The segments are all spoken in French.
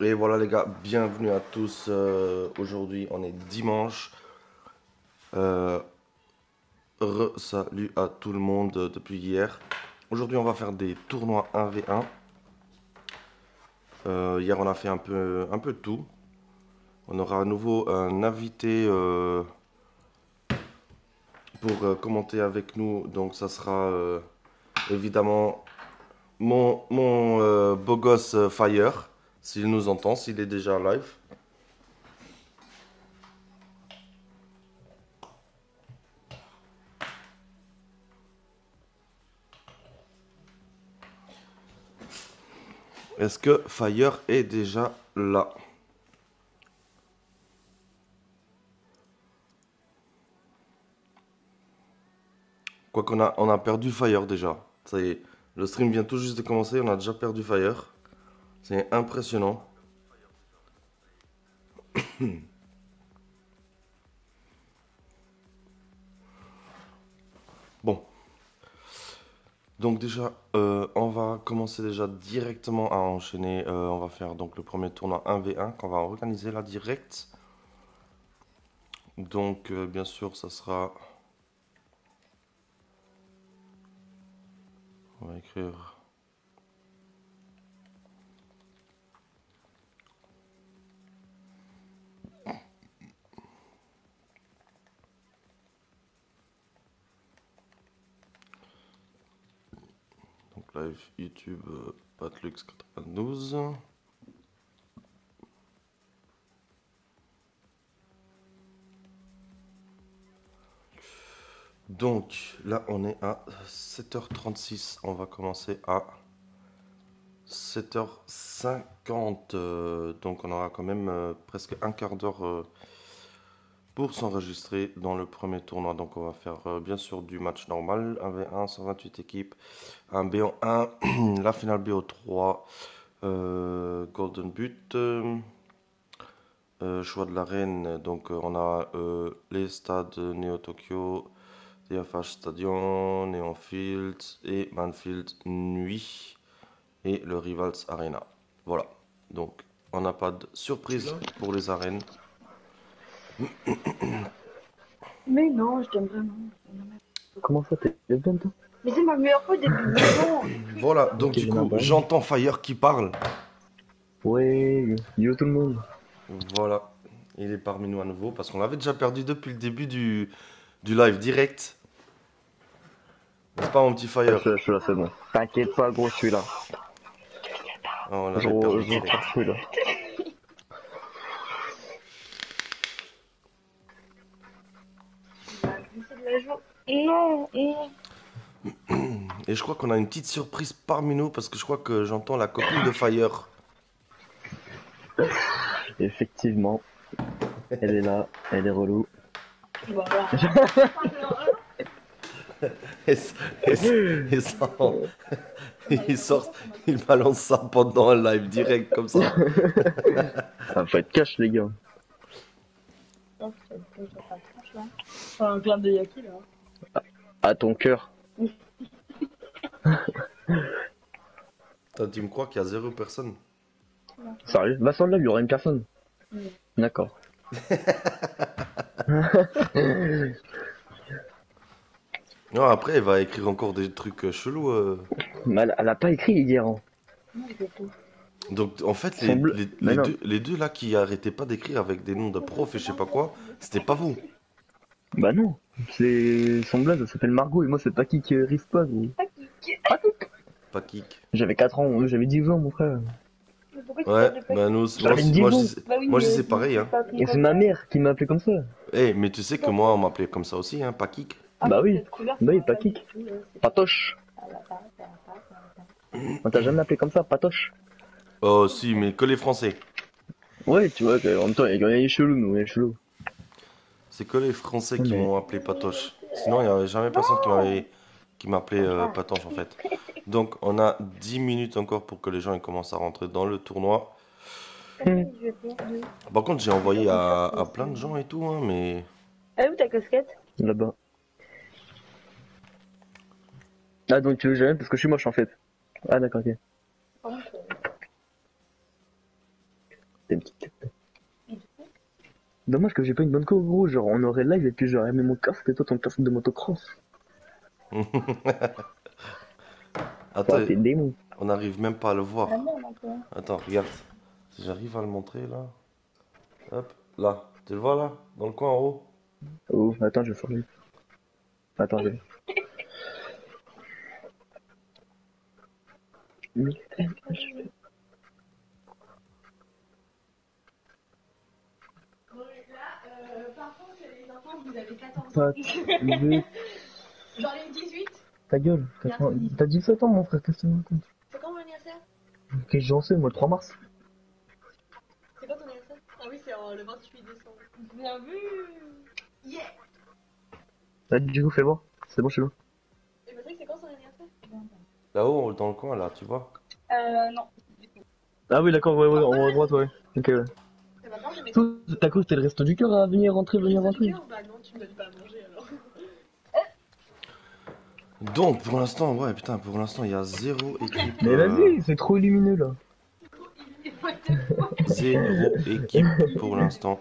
Et voilà les gars, bienvenue à tous. Aujourd'hui on est dimanche. Euh, Salut à tout le monde depuis hier. Aujourd'hui on va faire des tournois 1v1. Hier on a fait un peu de tout. On aura à nouveau un invité pour commenter avec nous. Donc ça sera évidemment mon beau gosse Fire, s'il nous entend, s'il est déjà live. Est-ce que Fire est déjà là? Quoi qu'on a perdu Fire déjà. Ça y est, le stream vient tout juste de commencer, on a déjà perdu Fire. C'est impressionnant. Bon, donc déjà, on va commencer déjà directement à enchaîner. On va faire donc le premier tournoi 1v1 qu'on va organiser là direct. Donc, bien sûr, ça sera. On va écrire. Donc, live YouTube Patlux 92. Donc, là, on est à 7h36. On va commencer à 7h50. Donc, on aura quand même presque un quart d'heure pour s'enregistrer dans le premier tournoi. Donc, on va faire bien sûr du match normal. 1v1, 128 équipes. Un BO1, la finale BO3. Golden But. Choix de l'arène. Donc, on a les stades Neo Tokyo. TFH Stadion, Neon Field et Manfield Nuit et le Rivals Arena. Voilà. Donc, on n'a pas de surprise pour les arènes. Mais non, je t'aime vraiment. Comment ça, t'es lesbienne, toi? Mais c'est ma meilleure pote depuis 10 ans. Voilà. Donc, du Kevin coup, Abram. j'entends Fire qui parle. Ouais, yo tout le monde. Voilà. Il est parmi nous à nouveau parce qu'on l'avait déjà perdu depuis le début du live direct. N'est-ce pas, mon petit Fire? Je suis là, c'est bon. T'inquiète pas, gros, je suis là. Ah, on Je l'avait perdu je direct. suis là. C'est de la joie. Non, non. Et je crois qu'on a une petite surprise parmi nous parce que je crois que j'entends la copine de Fire. Effectivement, elle est là, elle est relou. Voilà. Et, ça- et ça- et ça- il sort, il balance ça pendant un live direct comme ça. Ah, faut être cash, les gars. Un clin de Yaki là. À ton cœur. Toi, tu me crois qu'il y a zéro personne? Sérieux? Va sur le live, il y aura une personne. D'accord. Non, après, il va écrire encore des trucs chelous. Mais elle a pas écrit hier. Hein. Donc, en fait, Son bleu. Mais non. les deux là qui arrêtaient pas d'écrire avec des noms de profs et je sais pas quoi, c'était pas vous. Bah non. C'est son blaze, ça s'appelle Margot et moi c'est pas qui rive pas, gros. Pas Kik. J'avais 4 ans, j'avais 10 ans, mon frère. Mais pourquoi tu Ouais, parles de pas bah nous, moi J'avais aussi, 10 ans. moi je sais pareil, hein. Et c'est ma mère qui m'a appelé comme ça. Eh, mais tu sais que moi, on m'appelait comme ça aussi, hein, pas Kik. Bah oui. Bah oui, pas kick. Patoche. On t'a jamais appelé comme ça, Patoche? Oh, si, mais que les Français. Ouais, tu vois, en même temps, il y a les chelous, nous, les chelous. C'est que les Français qui Mais m'ont appelé Patoche. Sinon, il n'y avait jamais personne qui m'appelait Patoche en fait. Donc, on a 10 minutes encore pour que les gens ils commencent à rentrer dans le tournoi. Par contre, j'ai envoyé à plein de gens et tout, hein, mais Elle est où ta casquette? là-bas. Ah, donc tu veux jamais parce que je suis moche en fait. Ah, d'accord, ok. C'était une petite tête. Dommage que j'ai pas une bonne co, gros. Genre, on aurait live et puis j'aurais mis mon casque et toi ton casque de motocross. Attends, Ouais, t'es démon. on n'arrive même pas à le voir. Ah non, encore. Attends, regarde. Si j'arrive à le montrer là. Hop, là. Tu le vois là? Dans le coin en haut? Oh, attends, je vais faire lui. Attends, je vais. Par contre, les enfants, vous avez 14 ans. Pas de... J'en ai 18. Ta gueule, t'as 17 ans, mon frère, qu'est-ce que tu me racontes? C'est quand mon anniversaire? Qu'est-ce que j'en sais, moi, le 3 mars. C'est quand ton anniversaire? Ah oui, c'est le 28 décembre. Bien vu. Yeah. Ah, du coup, fais voir. C'est bon, je suis là. Et Patrick, c'est quand son anniversaire? Là-haut, dans le coin là, tu vois? Non. Ah oui, d'accord, ouais, en haut à droite, ouais. Ok, ouais. Et maintenant, j'ai mes Tout, t'as cru que c'était le resto du cœur à venir rentrer, venir du rentrer. cœur. Bah non, tu me donnes pas à manger alors. Donc, pour l'instant, ouais, putain, pour l'instant, il y a zéro équipe. Mais vas-y, c'est trop lumineux, là. Zéro équipe pour l'instant.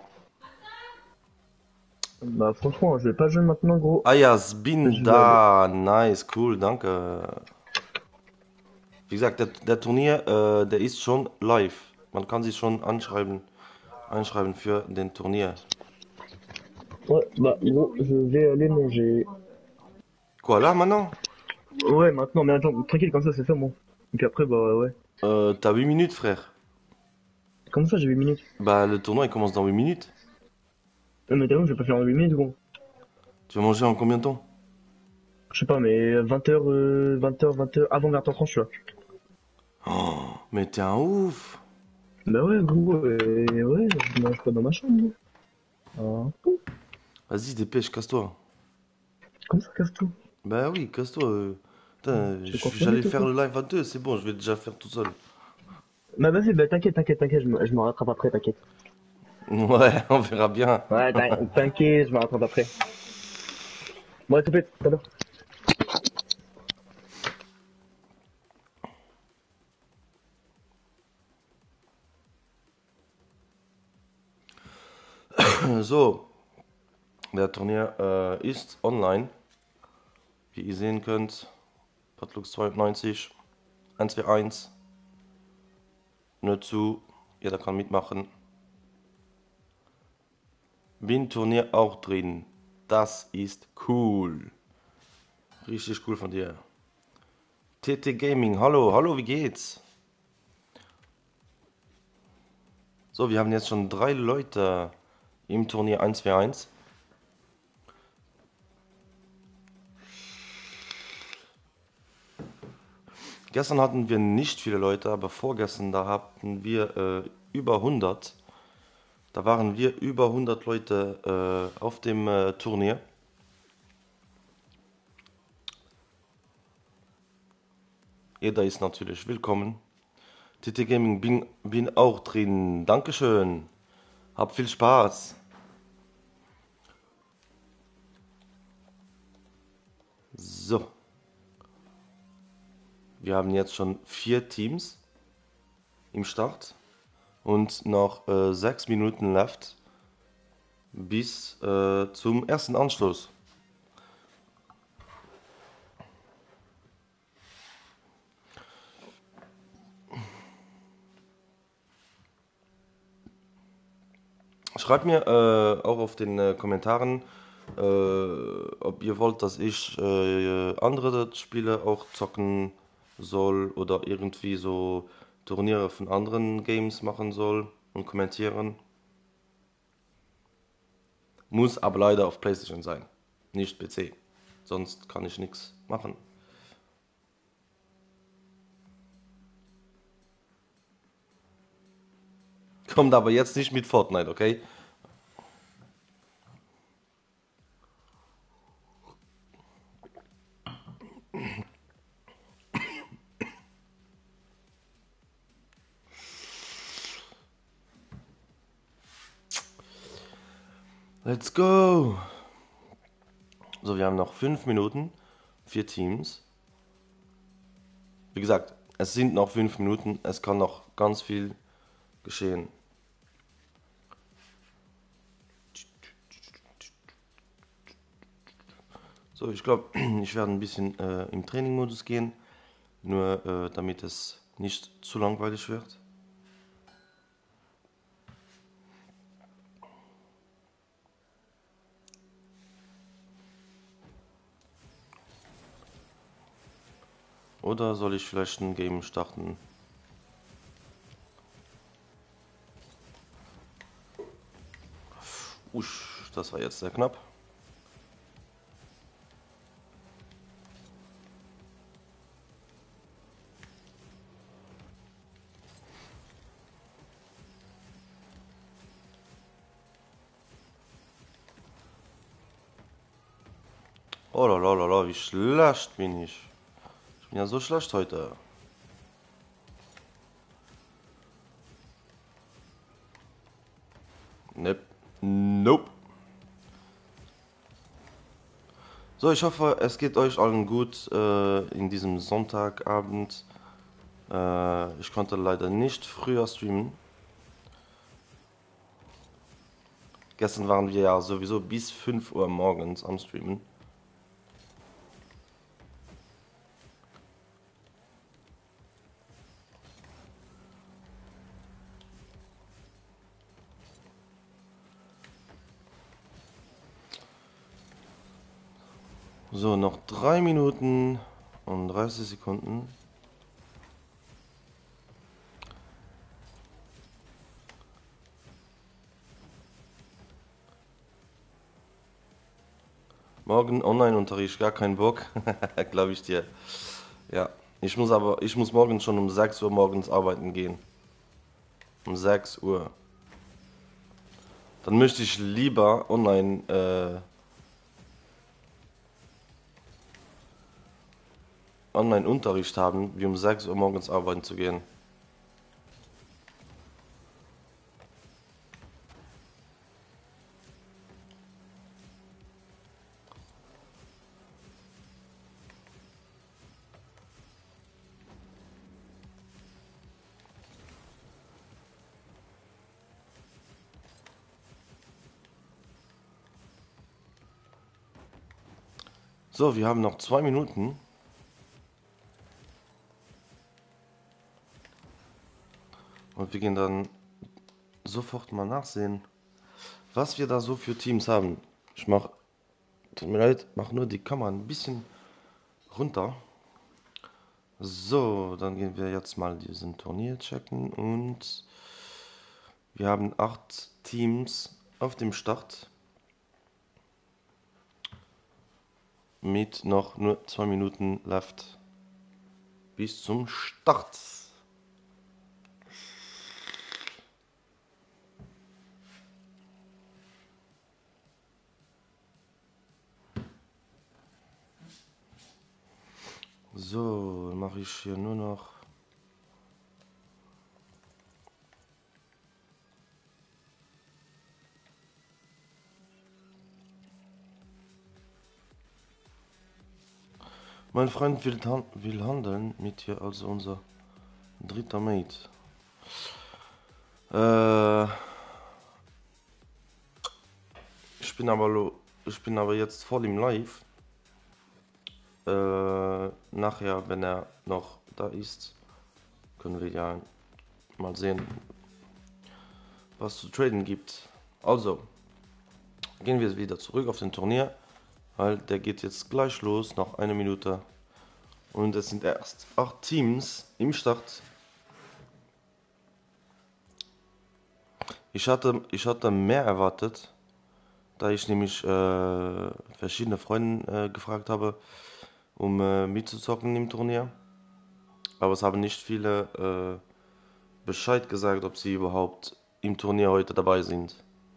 Bah, franchement, je vais pas jouer maintenant, gros. Ayas, Je vais aller. Binda, nice, cool, danke. Wie gesagt, der Turnier, der ist schon live. Man kann sich schon einschreiben für den Turnier. Ouais, bah, gros, je vais aller manger. Quoi, là, maintenant? Ouais, maintenant, mais attends, tranquille, comme ça, c'est fait, moi. Et puis après, bah, ouais. T'as 8 minutes, frère. Comment ça, j'ai 8 minutes? Bah, le tournoi, il commence dans 8 minutes. Mais t'as vu, je vais pas faire en 8 minutes, gros. Tu vas manger en combien de temps? Je sais pas, mais 20h, 20h, 20h, avant 20h30, je suis là. Oh, mais t'es un ouf. Bah ouais, gros, ouais, je mange pas dans ma chambre, moi. Ah, Vas-y, dépêche, casse-toi. comment ça, casse-tout? Bah oui, casse-toi. Putain, Je vais consommer, j'allais toi, faire quoi. le live à deux, c'est bon, je vais déjà faire tout seul. Bah vas-y, bah t'inquiète, je me rattrape après, t'inquiète. Ouais, on verra bien. Ouais, t'inquiète, je me rattrape après. Bon, à tout à l'heure. So, der Turnier ist online. Wie ihr sehen könnt, Patlux 92, 1v1. Nur zu, jeder kann mitmachen. Bin-Turnier auch drin. Das ist cool. Richtig cool von dir. TT Gaming, hallo, hallo, wie geht's? So, wir haben jetzt schon 3 Leute im Turnier 1v1. Gestern hatten wir nicht viele Leute, aber vorgestern, da hatten wir über 100. Da waren wir über 100 Leute auf dem Turnier. Jeder ist natürlich willkommen. TT Gaming bin auch drin. Dankeschön. Hab viel Spaß. So. Wir haben jetzt schon 4 Teams im Start und noch 6 Minuten left bis zum ersten Anschluss. Schreibt mir auch auf den Kommentaren, ob ihr wollt, dass ich andere Spiele auch zocken soll oder irgendwie so Turniere von anderen Games machen soll und kommentieren. Muss aber leider auf PlayStation sein, nicht PC. Sonst kann ich nichts machen. Kommt aber jetzt nicht mit Fortnite, okay? Let's go! So, wir haben noch 5 Minuten, 4 Teams. Wie gesagt, es sind noch 5 Minuten, es kann noch ganz viel geschehen. So, ich glaube, ich werde ein bisschen im Trainingmodus gehen, nur damit es nicht zu langweilig wird. Oder soll ich vielleicht ein Game starten? Usch, das war jetzt sehr knapp. Oh la la la la, wie schlecht bin ich. Ich bin ja so schlecht heute. Nope. Nope. So, ich hoffe, es geht euch allen gut in diesem Sonntagabend. Ich konnte leider nicht früher streamen. Gestern waren wir ja sowieso bis 5 Uhr morgens am Streamen. So, noch 3 Minuten und 30 Sekunden. Morgen Online-Unterricht, gar keinen Bock, glaube ich dir. Ja, ich muss morgen schon um 6 Uhr morgens arbeiten gehen. Um 6 Uhr. Dann möchte ich lieber Online-Unterricht haben, wie um 6 Uhr morgens arbeiten zu gehen. So, wir haben noch 2 Minuten. Und wir gehen dann sofort mal nachsehen, was wir da so für Teams haben. Tut mir leid, mach nur die Kamera ein bisschen runter. So, dann gehen wir jetzt mal diesen Turnier checken und wir haben 8 Teams auf dem Start mit noch nur 2 Minuten left bis zum Start. So, mache ich hier nur noch mein Freund will handeln mit dir, also unser dritter Mate. Äh, ich bin aber jetzt voll im Live. Nachher, wenn er noch da ist, können wir ja mal sehen, was zu traden gibt. Also, gehen wir wieder zurück auf den Turnier, weil der geht jetzt gleich los, nach 1 Minute. Und es sind erst 8 Teams im Start. Ich hatte mehr erwartet, da ich nämlich verschiedene Freunde gefragt habe, um mitzuzocken im Turnier. Aber es haben nicht viele Bescheid gesagt, ob sie überhaupt im Turnier heute dabei sind.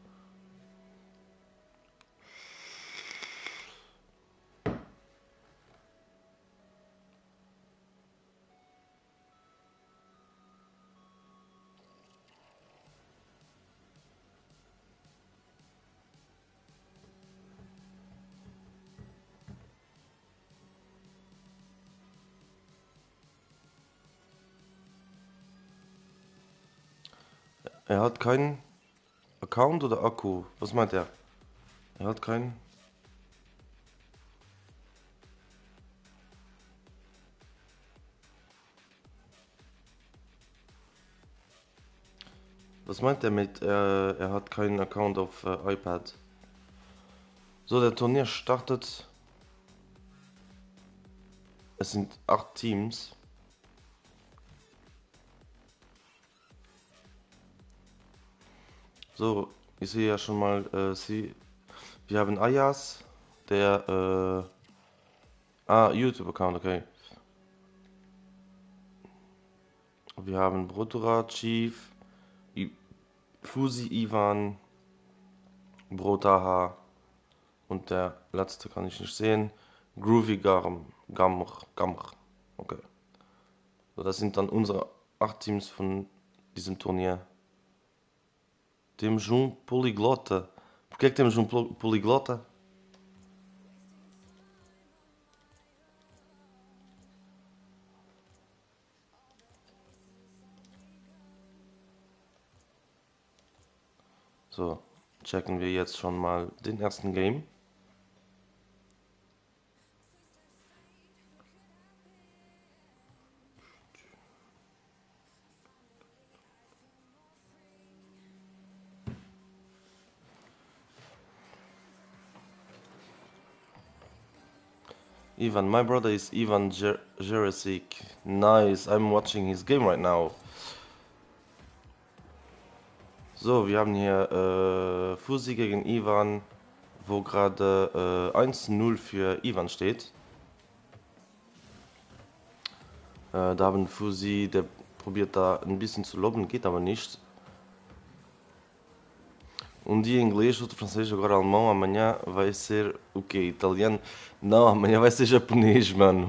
Er hat keinen Account oder Akku? Was meint er? Er hat keinen. Was meint er mit, er hat keinen Account auf iPad? So, der Turnier startet. Es sind 8 Teams. So, ich sehe ja schon mal, wir haben Ayas, der, YouTube-Account, okay. Wir haben Brotura, Chief, Fusi, Ivan, Brotaha und der letzte kann ich nicht sehen. Groovy Gamr. Okay. So, das sind dann unsere 8 Teams von diesem Turnier. Temos Polyglota. Porquê é que temos Polyglota? So, checken wir jetzt schon mal den ersten Game. Ivan, my brother is Ivan Jurasik. Nice, I'm watching his game right now. So, wir haben hier Fusi gegen Ivan, wo gerade 1-0 für Ivan steht. Da haben Fusi, der probiert da ein bisschen zu loben, geht aber nicht. Dia inglês, outro francês, agora alemão, amanhã vai ser o quê? Italiano? Não, amanhã vai ser japonês, mano.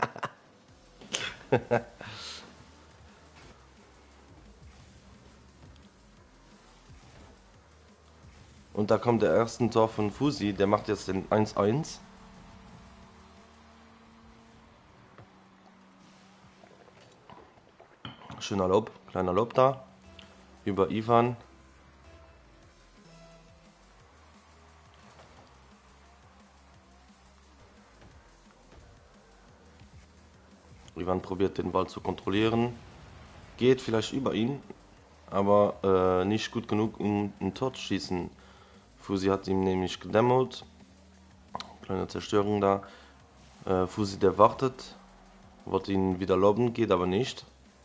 Und da kommt der erste Tor von Fusi, der macht jetzt den 1-1. Schöner Lob, kleiner Lob da. Über Ivan. Ivan probiert den Ball zu kontrollieren. Geht vielleicht über ihn, aber nicht gut genug, um ein Tor zu schießen. Fusi hat ihm nämlich gedämmelt. Kleine Zerstörung da. Fusi, der wartet. Wollte ihn wieder loben, geht aber nicht.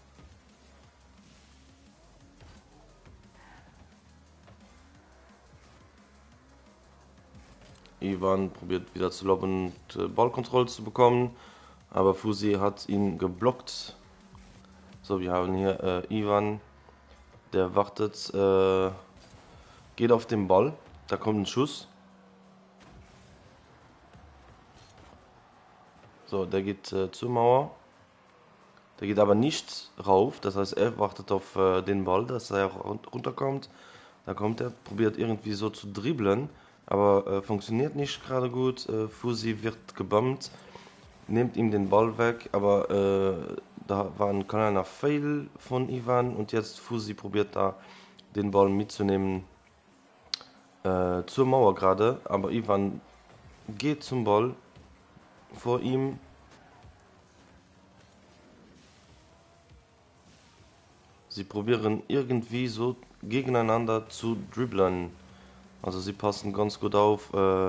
Ivan probiert wieder zu loben und Ballkontrolle zu bekommen. Aber Fusi hat ihn geblockt. So, wir haben hier Ivan, der wartet, geht auf den Ball. Da kommt ein Schuss. So, der geht zur Mauer. Der geht aber nicht rauf. Das heißt, er wartet auf den Ball, dass er runterkommt. Da kommt er, probiert irgendwie so zu dribbeln. Aber funktioniert nicht gerade gut. Fusi wird gebombt. Nimmt ihm den Ball weg, aber da war ein kleiner Fail von Ivan und jetzt Fusi probiert da den Ball mitzunehmen zur Mauer gerade, aber Ivan geht zum Ball vor ihm. Sie probieren irgendwie so gegeneinander zu dribbeln, also sie passen ganz gut auf,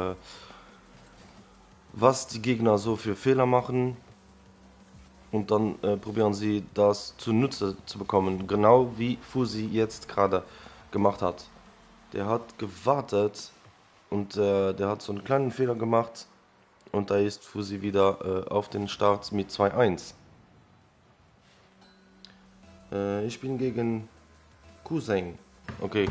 was die Gegner so für Fehler machen und dann probieren sie das zunutze zu bekommen, genau wie Fusi jetzt gerade gemacht hat. Der hat gewartet und der hat so einen kleinen Fehler gemacht und da ist Fusi wieder auf den Start mit 2-1. Ich bin gegen Cousin. Okay.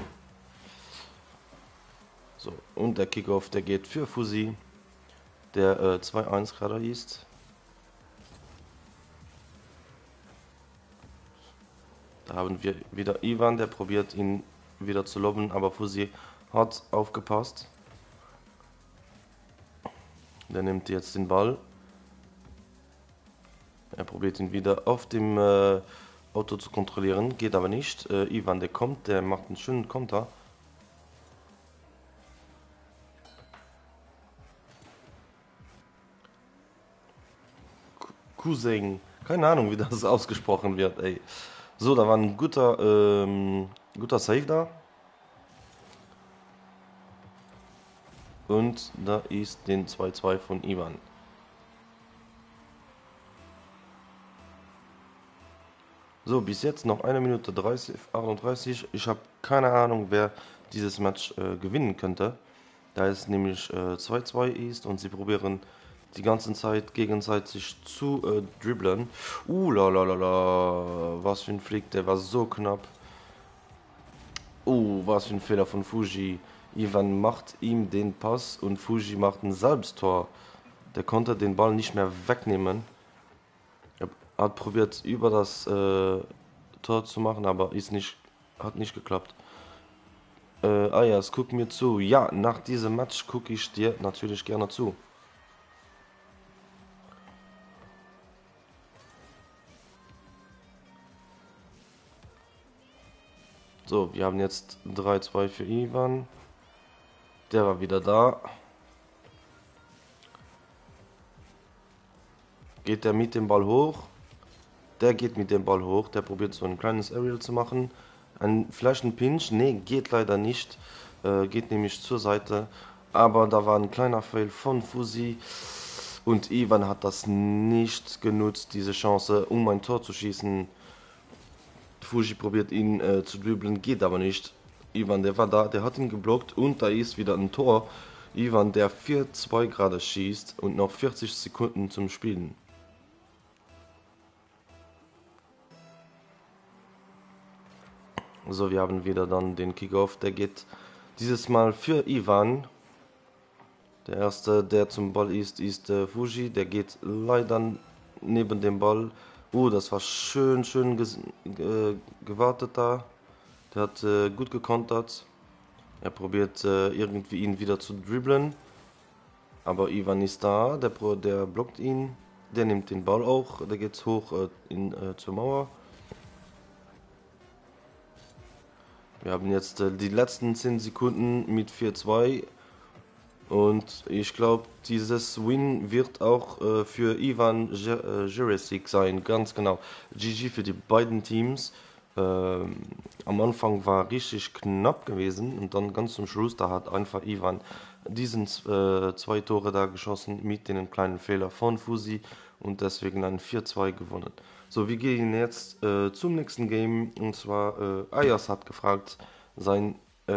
So, und der Kickoff, der geht für Fusi, der 2-1 gerade ist. Da haben wir wieder Ivan, der probiert ihn wieder zu loben, aber Fusi hat aufgepasst. Der nimmt jetzt den Ball. Er probiert ihn wieder auf dem Auto zu kontrollieren, geht aber nicht. Ivan, der kommt, der macht einen schönen Konter. Cousin, keine Ahnung, wie das ausgesprochen wird, ey. So, da war ein guter Save da. Und da ist den 2-2 von Ivan. So, bis jetzt noch 1 Minute 30, 38. Ich habe keine Ahnung, wer dieses Match gewinnen könnte. Da es nämlich 2-2 ist und sie probieren die ganze Zeit gegenseitig zu dribbeln. La la la la. Was für ein Flick, der war so knapp. Was für ein Fehler von Fuji. Ivan macht ihm den Pass und Fuji macht ein Selbsttor. Der konnte den Ball nicht mehr wegnehmen. Er hat probiert über das Tor zu machen, aber hat nicht geklappt. Ayas, guck mir zu. Ja, nach diesem Match gucke ich dir natürlich gerne zu. So, wir haben jetzt 3-2 für Ivan. Der war wieder da. Geht der mit dem Ball hoch? Der geht mit dem Ball hoch. Der probiert so ein kleines Aerial zu machen. Vielleicht ein Pinch? Nee, geht leider nicht. Geht nämlich zur Seite. Aber da war ein kleiner Fail von Fusi. Und Ivan hat das nicht genutzt, diese Chance, um ein Tor zu schießen. Fuji probiert ihn zu dribbeln, geht aber nicht. Ivan, der war da, der hat ihn geblockt und da ist wieder ein Tor. Ivan, der 4-2 gerade schießt und noch 40 Sekunden zum Spielen. So, wir haben wieder dann den Kickoff, der geht dieses Mal für Ivan. Der erste, der zum Ball ist Fuji, der geht leider neben dem Ball. Das war schön gewartet da. Der hat gut gekontert. Er probiert irgendwie ihn wieder zu dribbeln. Aber Ivan ist da, der blockt ihn. Der nimmt den Ball auch, der geht hoch zur Mauer. Wir haben jetzt die letzten 10 Sekunden mit 4-2. Und ich glaube, dieses Win wird auch für Ivan Jurisic sein, ganz genau. GG für die beiden Teams. Am Anfang war richtig knapp gewesen und dann ganz zum Schluss, da hat einfach Ivan diesen 2 Tore da geschossen mit den kleinen Fehler von Fusi und deswegen ein 4-2 gewonnen. So, wir gehen jetzt zum nächsten Game und zwar Ayas hat gefragt, sein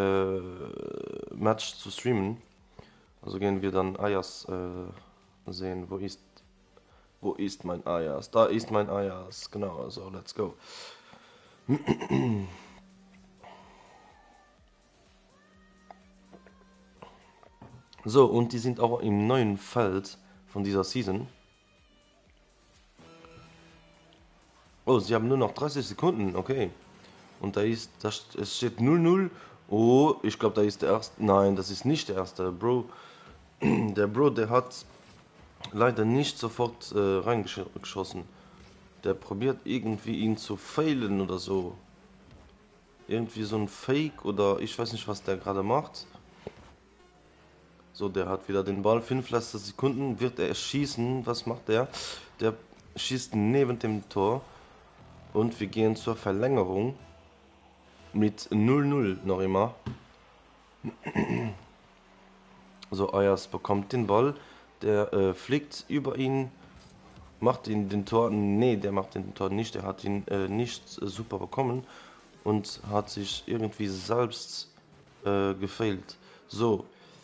Match zu streamen. Also gehen wir dann Ayas sehen. Wo ist mein Ayas? Da ist mein Ayas. Genau, also let's go. So, und die sind auch im neuen Feld von dieser Season. Oh, sie haben nur noch 30 Sekunden, okay. Und es steht 0-0. Oh, ich glaube, da ist der erste. Nein, das ist nicht der erste. Der Bro, der hat leider nicht sofort reingeschossen. Der probiert irgendwie ihn zu failen oder so. Irgendwie so ein Fake oder ich weiß nicht, was der gerade macht. So, der hat wieder den Ball. 5 letzte Sekunden wird er schießen. Was macht der? Der schießt neben dem Tor. Und wir gehen zur Verlängerung. Mit 0-0 noch immer. So, Ayas bekommt den Ball. Der fliegt über ihn. Macht ihn den Tor. Nee, der macht den Tor nicht. Der hat ihn nicht super bekommen. Und hat sich irgendwie selbst gefailt. So.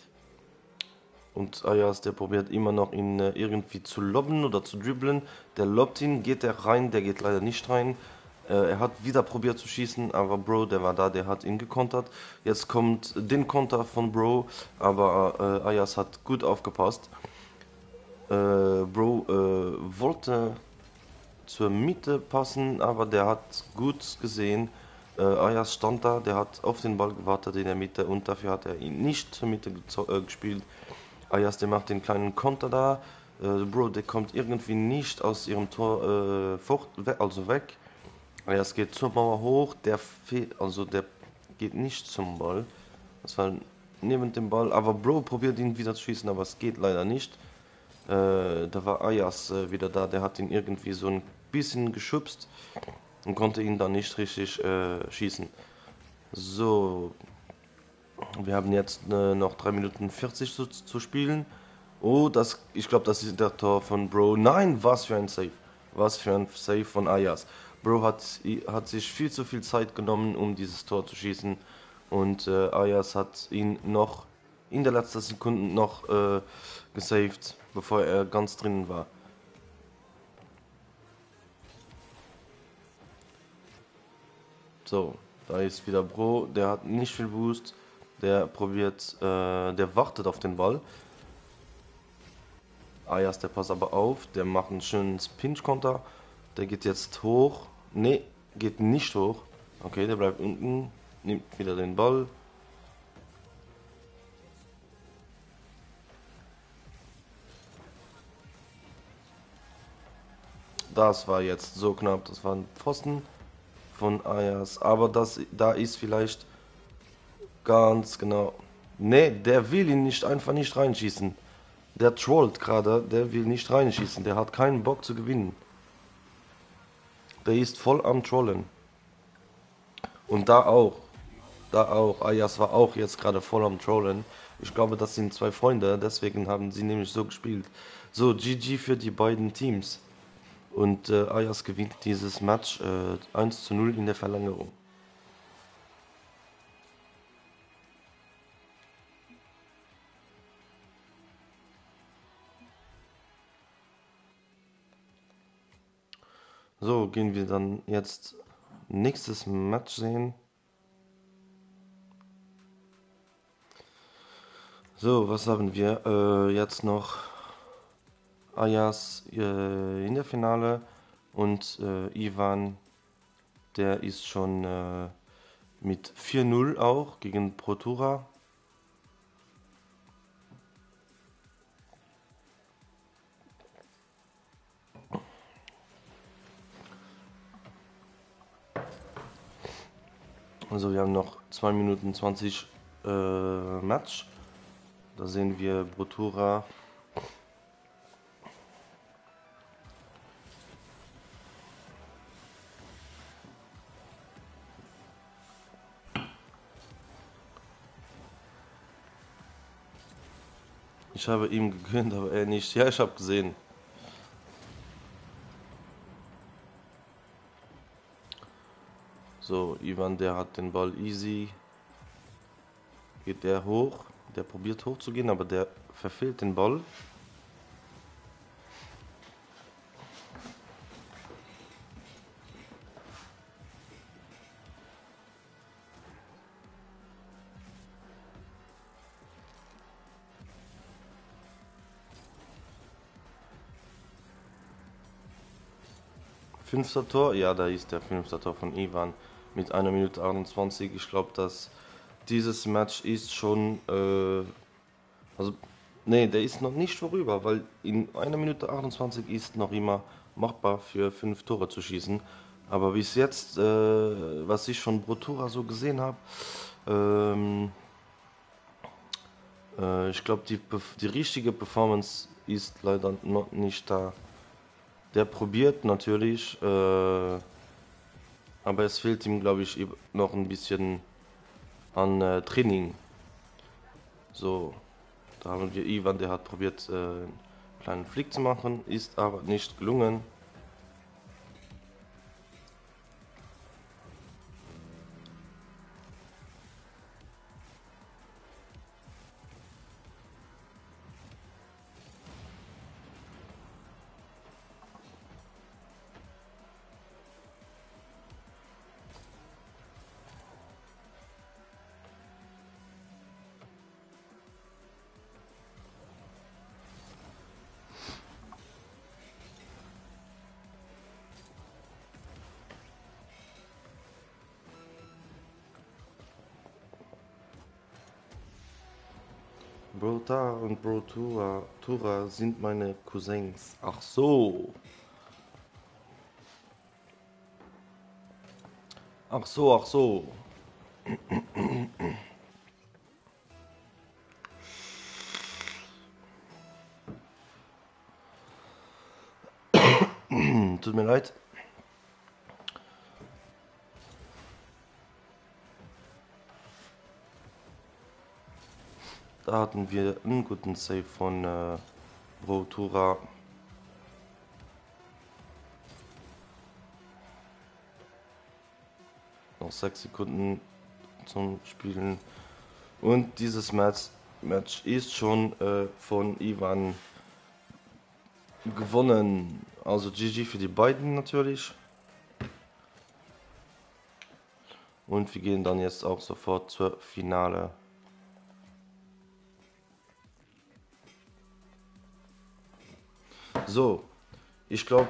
Und Ayas, der probiert immer noch ihn irgendwie zu lobben oder zu dribbeln. Der lobt ihn, geht er rein, der geht leider nicht rein. Er hat wieder probiert zu schießen, aber Bro, der war da, der hat ihn gekontert. Jetzt kommt den Konter von Bro, aber Ayas hat gut aufgepasst. Bro wollte zur Mitte passen, aber der hat gut gesehen. Ayas stand da, der hat auf den Ball gewartet in der Mitte und dafür hat er ihn nicht zur Mitte gespielt. Ayas, der macht den kleinen Konter da. Bro, der kommt irgendwie nicht aus ihrem Tor weg. Ayas geht zur Mauer hoch, der geht nicht zum Ball. Das war neben dem Ball, aber Bro probiert ihn wieder zu schießen, aber es geht leider nicht. Da war Ayas wieder da, der hat ihn irgendwie so ein bisschen geschubst. und konnte ihn dann nicht richtig schießen. So, wir haben jetzt noch 3 Minuten 40 zu spielen. Oh, ich glaube, das ist der Tor von Bro. Nein, was für ein Save. Was für ein Save von Ayas. Bro hat sich viel zu viel Zeit genommen, um dieses Tor zu schießen. Und Ayas hat ihn noch in der letzten Sekunde noch gesaved, bevor er ganz drinnen war. So, da ist wieder Bro. Der hat nicht viel Boost. Der wartet auf den Ball. Ayas, der passt aber auf. Der macht einen schönen Pinch-Konter. Der geht jetzt hoch. Ne, geht nicht hoch. Okay, der bleibt unten. Nimmt wieder den Ball. Das war jetzt so knapp. Das war ein Pfosten von Ayas. Aber da ist vielleicht ganz genau. Ne, der will ihn einfach nicht reinschießen. Der trollt gerade. Der will nicht reinschießen. Der hat keinen Bock zu gewinnen. Der ist voll am Trollen. Und da auch. Ayas war auch jetzt gerade voll am Trollen. Ich glaube, das sind zwei Freunde, deswegen haben sie nämlich so gespielt. So, GG für die beiden Teams. Und Ayas gewinnt dieses Match 1:0 in der Verlängerung. So, gehen wir dann jetzt nächstes Match sehen. So, was haben wir jetzt noch? Ayas in der Finale und Ivan, der ist schon mit 4:0 auch gegen Protura. Also wir haben noch 2 Minuten 20 Match. Da sehen wir Protura. Ich habe ihm gegönnt, aber er nicht. Ja, ich habe gesehen. So, Ivan, der hat den Ball easy. Geht der hoch. Der probiert hochzugehen, aber der verfehlt den Ball. Fünfter Tor? Ja, da ist der fünfte Tor von Ivan mit 1 Minute 28. Ich glaube, dass dieses Match ist schon, also, nee, der ist noch nicht vorüber, weil in 1 Minute 28 ist noch immer machbar für 5 Tore zu schießen. Aber bis jetzt, was ich von Protura so gesehen habe, ähm, ich glaube, die richtige Performance ist leider noch nicht da. Der probiert natürlich, aber es fehlt ihm, glaube ich, noch ein bisschen an Training. So, da haben wir Ivan, der hat probiert, einen kleinen Flick zu machen, ist aber nicht gelungen. Brota und Tura sind meine Cousins. Ach so. Ach so, ach so. Tut mir leid. Da hatten wir einen guten Save von Rotura. Noch 6 Sekunden zum Spielen. Und dieses Match ist schon von Ivan gewonnen. Also GG für die beiden natürlich. Und wir gehen dann jetzt auch sofort zur Finale. So, ich glaube,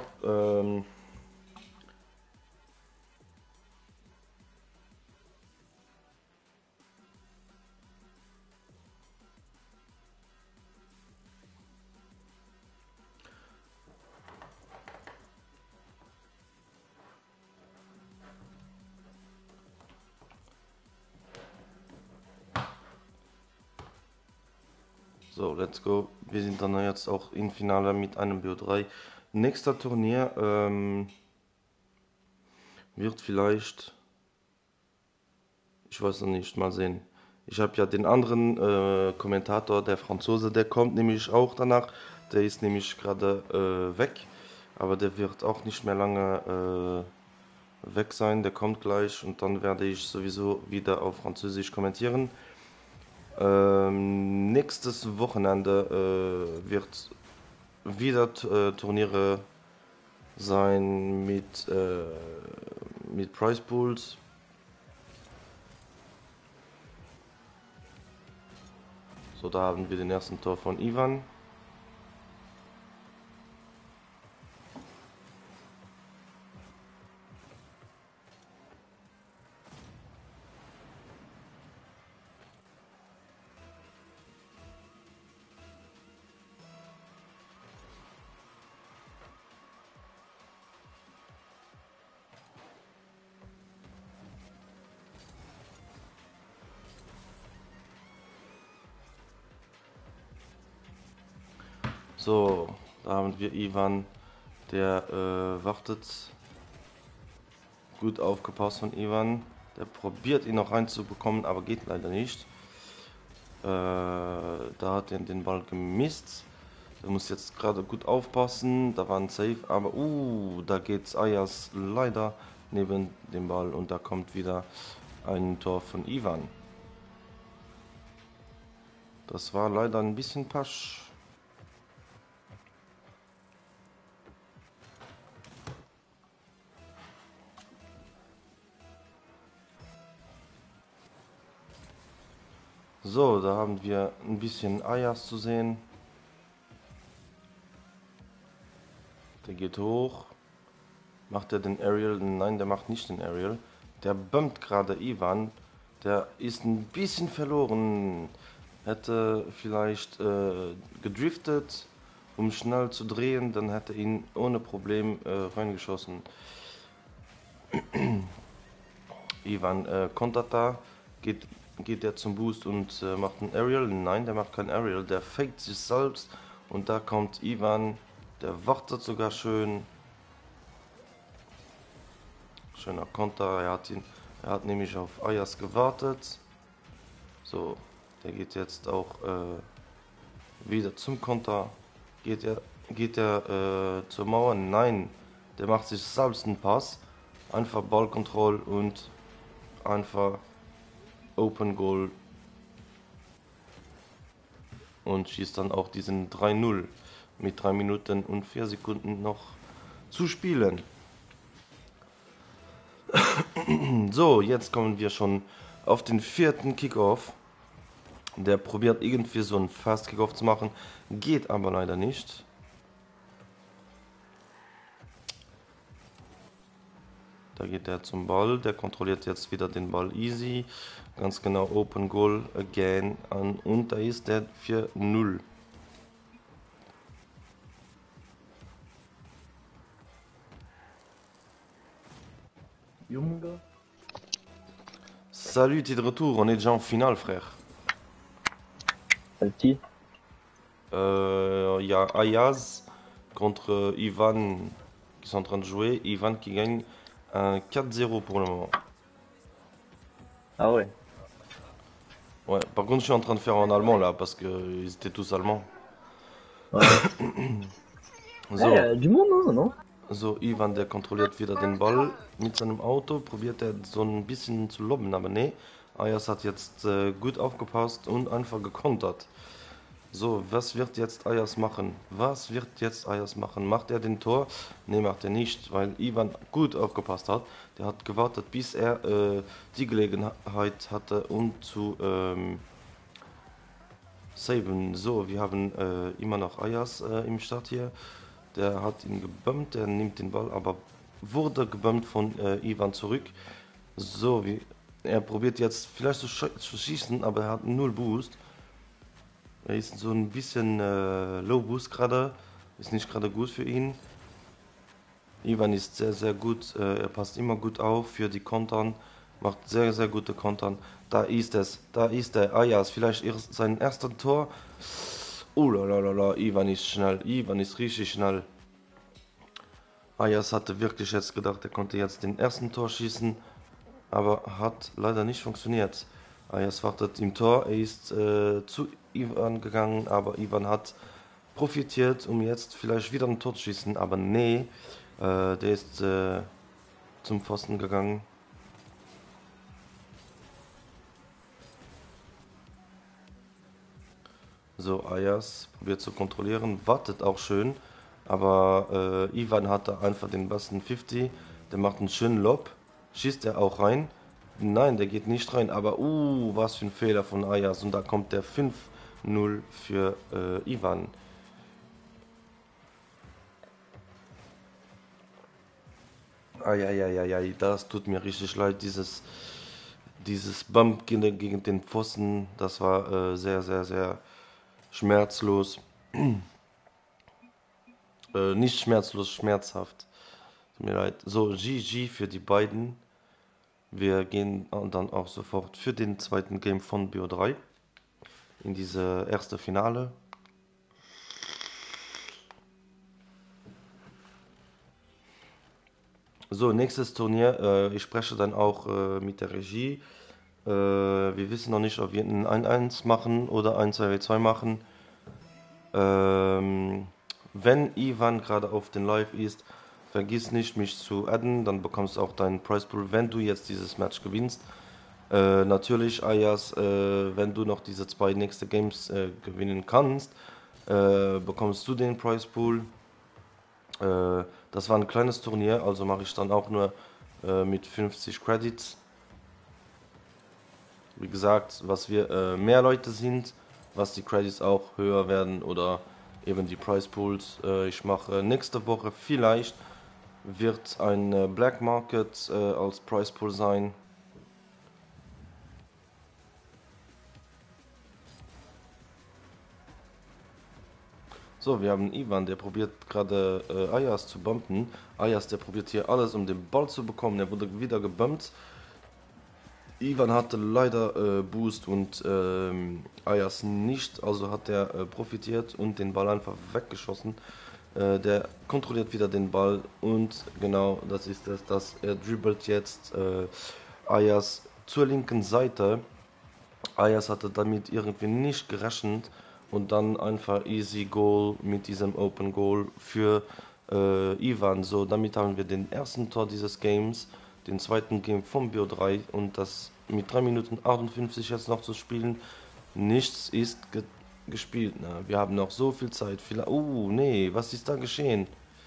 so, let's go. Wir sind dann jetzt auch im Finale mit einem BO3. Nächster Turnier wird vielleicht, ich weiß noch nicht, mal sehen. Ich habe ja den anderen Kommentator, der Franzose, der kommt nämlich auch danach. Der ist nämlich gerade weg, aber der wird auch nicht mehr lange weg sein. Der kommt gleich und dann werde ich sowieso wieder auf Französisch kommentieren. Nächstes Wochenende wird wieder Turniere sein mit Prize Pools. So, da haben wir den ersten Tor von Ivan. So, da haben wir Ivan, der wartet. Gut aufgepasst von Ivan. Der probiert ihn noch reinzubekommen, aber geht leider nicht. Da hat er den Ball gemisst. Der muss jetzt gerade gut aufpassen. Da war ein Safe, aber da geht's Ayas leider neben dem Ball und da kommt wieder ein Tor von Ivan. Das war leider ein bisschen pasch. So, da haben wir ein bisschen Ayas zu sehen. Der geht hoch. Macht er den Aerial? Nein, der macht nicht den Aerial. Der bumpt gerade Ivan. Der ist ein bisschen verloren. Hätte vielleicht gedriftet, um schnell zu drehen. Dann hätte ihn ohne Problem reingeschossen. Ivan kontert da. Geht er zum Boost und macht einen Aerial? Nein, der macht kein Aerial. Der faked sich selbst. Und da kommt Ivan. Der wartet sogar schön. Schöner Konter. Er hat nämlich auf Ayas gewartet. So, der geht jetzt auch wieder zum Konter. Geht er zur Mauer? Nein, der macht sich selbst einen Pass. Einfach Ballkontroll und einfach Open Goal. Und schießt dann auch diesen 3-0 mit 3 Minuten und 4 Sekunden noch zu spielen. So, jetzt kommen wir schon auf den 4. Kickoff. Der probiert irgendwie so einen Fast Kickoff zu machen, geht aber leider nicht. Da geht er zum Ball, der kontrolliert jetzt wieder den Ball easy. Ganz genau, Open Goal again an und da ist der 4-0. Junge. Salut, t'es de retour, on est déjà en finale, frère. Qui? Il y a Ayaz contre Ivan qui sont en train de jouer. Ivan qui gagne un 4-0 pour le moment. Ah ouais. Ouais, par contre, je suis en train de faire en allemand là parce que ils étaient tous allemands. Ouais. Ah, So, du monde, hein, non? so, Ivan, der kontrolliert wieder den Ball mit seinem Auto, probiert er so ein bisschen zu lobben, aber nee. Ayas hat jetzt gut aufgepasst und einfach gekontert. So, was wird jetzt Ayas machen? Was wird jetzt Ayas machen? Macht er den Tor? Nee, macht er nicht, weil Ivan gut aufgepasst hat. Der hat gewartet, bis er die Gelegenheit hatte, um zu saven. So, wir haben immer noch Ayas im Start hier. Der hat ihn gebombt, der nimmt den Ball, aber wurde gebombt von Ivan zurück. So, er probiert jetzt vielleicht zu schießen, aber er hat null Boost. Er ist so ein bisschen Low Boost gerade. Ist nicht gerade gut für ihn. Ivan ist sehr, sehr gut. Er passt immer gut auf für die Kontern. Macht sehr, sehr gute Kontern. Da ist es. Da ist er. Ayas, vielleicht sein erster Tor. Oh la la la la. Ivan ist schnell. Ivan ist richtig schnell. Ayas hatte wirklich jetzt gedacht, er konnte jetzt den ersten Tor schießen. Aber hat leider nicht funktioniert. Ayas wartet im Tor. Er ist zu Ivan gegangen. Aber Ivan hat profitiert, um jetzt vielleicht wieder ein Tor zu schießen. Aber nee. Der ist zum Pfosten gegangen. So, Ayas probiert zu kontrollieren, wartet auch schön, aber Ivan hatte einfach den besten 50, der macht einen schönen Lob, schießt er auch rein? Nein, der geht nicht rein, aber was für ein Fehler von Ayas und da kommt der 5-0 für Ivan. Eieieiei, das tut mir richtig leid, dieses Bump gegen den Pfosten, das war sehr, sehr, sehr schmerzlos. Nicht schmerzlos, schmerzhaft. Tut mir leid. So, GG für die beiden. Wir gehen dann auch sofort für den zweiten Game von BO3 in diese erste Finale. So, nächstes Turnier. Ich spreche dann auch mit der Regie. Wir wissen noch nicht, ob wir ein 1-1 machen oder ein 2-2 machen. Wenn Ivan gerade auf den Live ist, vergiss nicht, mich zu adden, dann bekommst du auch deinen Prize Pool, wenn du jetzt dieses Match gewinnst. Natürlich, Ayas, wenn du noch diese zwei nächste Games gewinnen kannst, bekommst du den Prize Pool. Das war ein kleines Turnier, also mache ich dann auch nur mit 50 Credits. Wie gesagt, was wir mehr Leute sind, was die Credits auch höher werden oder eben die Prize Pools. Ich mache nächste Woche vielleicht wird ein Black Market als Prize Pool sein. So, wir haben Ivan, der probiert gerade Ayas zu bumpen. Ayas, der probiert hier alles, um den Ball zu bekommen. Der wurde wieder gebumpt. Ivan hatte leider Boost und Ayas nicht, also hat er profitiert und den Ball einfach weggeschossen. Der kontrolliert wieder den Ball und genau, das ist es, dass er dribbelt jetzt Ayas zur linken Seite. Ayas hatte damit irgendwie nicht gerechnet und dann einfach easy Goal mit diesem Open Goal für Ivan. So, damit haben wir den ersten Tor dieses Games, den zweiten Game vom BO3 und das mit 3 Minuten 58 jetzt noch zu spielen. Nichts ist gespielt. Na, wir haben noch so viel Zeit. Nee, was ist da geschehen?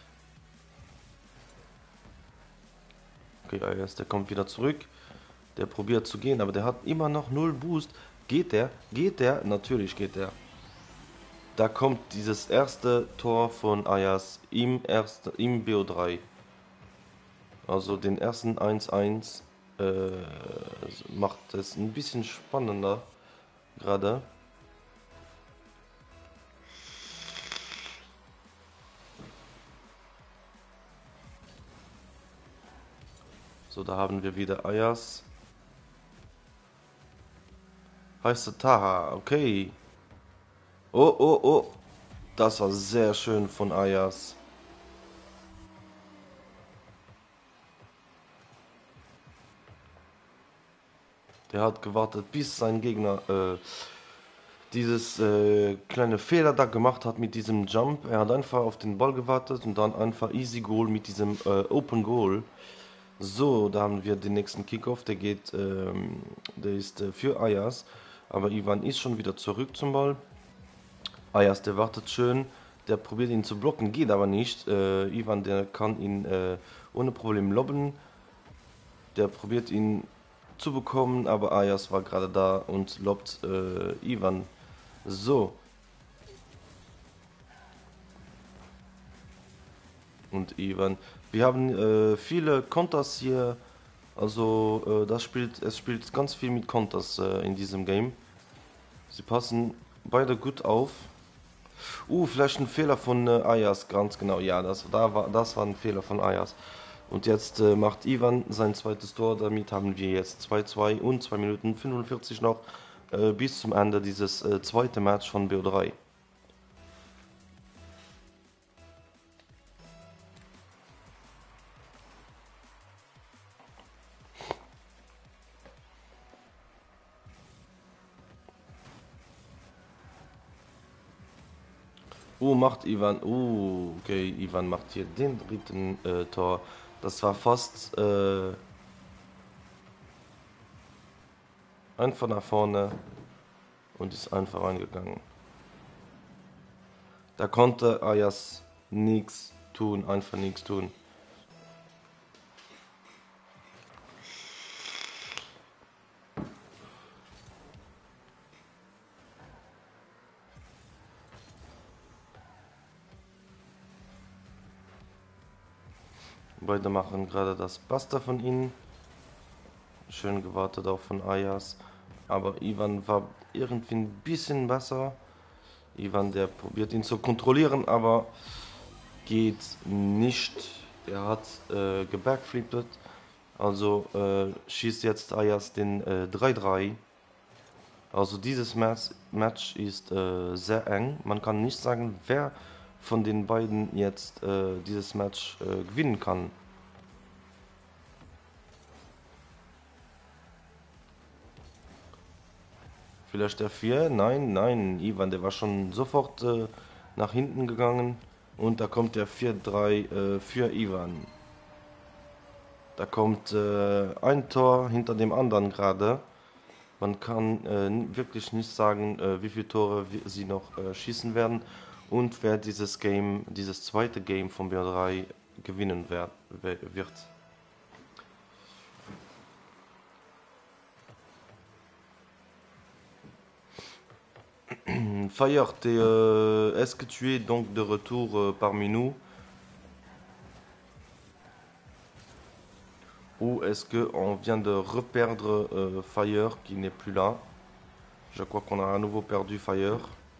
Okay, Ayas, der kommt wieder zurück. Der probiert zu gehen, aber der hat immer noch null Boost. Geht der? Geht der? Natürlich geht der. Da kommt dieses erste Tor von Ayas im BO3. Also den ersten 1-1 macht es ein bisschen spannender gerade. So, da haben wir wieder Ayas. Heißt Taha, okay. Oh. Das war sehr schön von Ayas. Der hat gewartet, bis sein Gegner dieses kleine Fehler da gemacht hat mit diesem Jump. Er hat einfach auf den Ball gewartet und dann einfach easy Goal mit diesem Open Goal. So, da haben wir den nächsten Kickoff, der ist für Ayas, aber Ivan ist schon wieder zurück zum Ball. Ayas, der wartet schön, der probiert ihn zu blocken, geht aber nicht. Ivan, der kann ihn ohne Problem lobben, der probiert ihn zu bekommen, aber Ayas war gerade da und lobt Ivan. So. Und Ivan. Wir haben viele Konters hier. Also es spielt ganz viel mit Konters in diesem Game. Sie passen beide gut auf. Vielleicht ein Fehler von Ayas, ganz genau. Ja, das war ein Fehler von Ayas. Und jetzt macht Ivan sein zweites Tor. Damit haben wir jetzt 2-2 und 2 Minuten 45 noch bis zum Ende dieses zweite Match von BO3. Macht Ivan. Okay, Ivan macht hier den dritten Tor. Das war fast einfach nach vorne und ist einfach reingegangen. Da konnte Ayas nichts tun, einfach nichts tun. Beide machen gerade das Basta von ihnen. Schön gewartet auch von Ayas. Aber Ivan war irgendwie ein bisschen besser. Ivan, der probiert ihn zu kontrollieren, aber geht nicht. Er hat gebackflippet. Also schießt jetzt Ayas den 3-3. Also dieses Match ist sehr eng. Man kann nicht sagen, wer von den beiden jetzt dieses Match gewinnen kann. Vielleicht der 4? Nein, Ivan, der war schon sofort nach hinten gegangen. Und da kommt der 4-3 für Ivan. Da kommt ein Tor hinter dem anderen gerade. Man kann wirklich nicht sagen, wie viele Tore sie noch schießen werden und wer dieses zweite Game von BO3 gewinnen wird. Fire, est-ce que tu es donc de retour parmi nous? Ou est-ce qu'on vient de reperdre Fire qui n'est plus là? Je crois qu'on a à nouveau perdu Fire.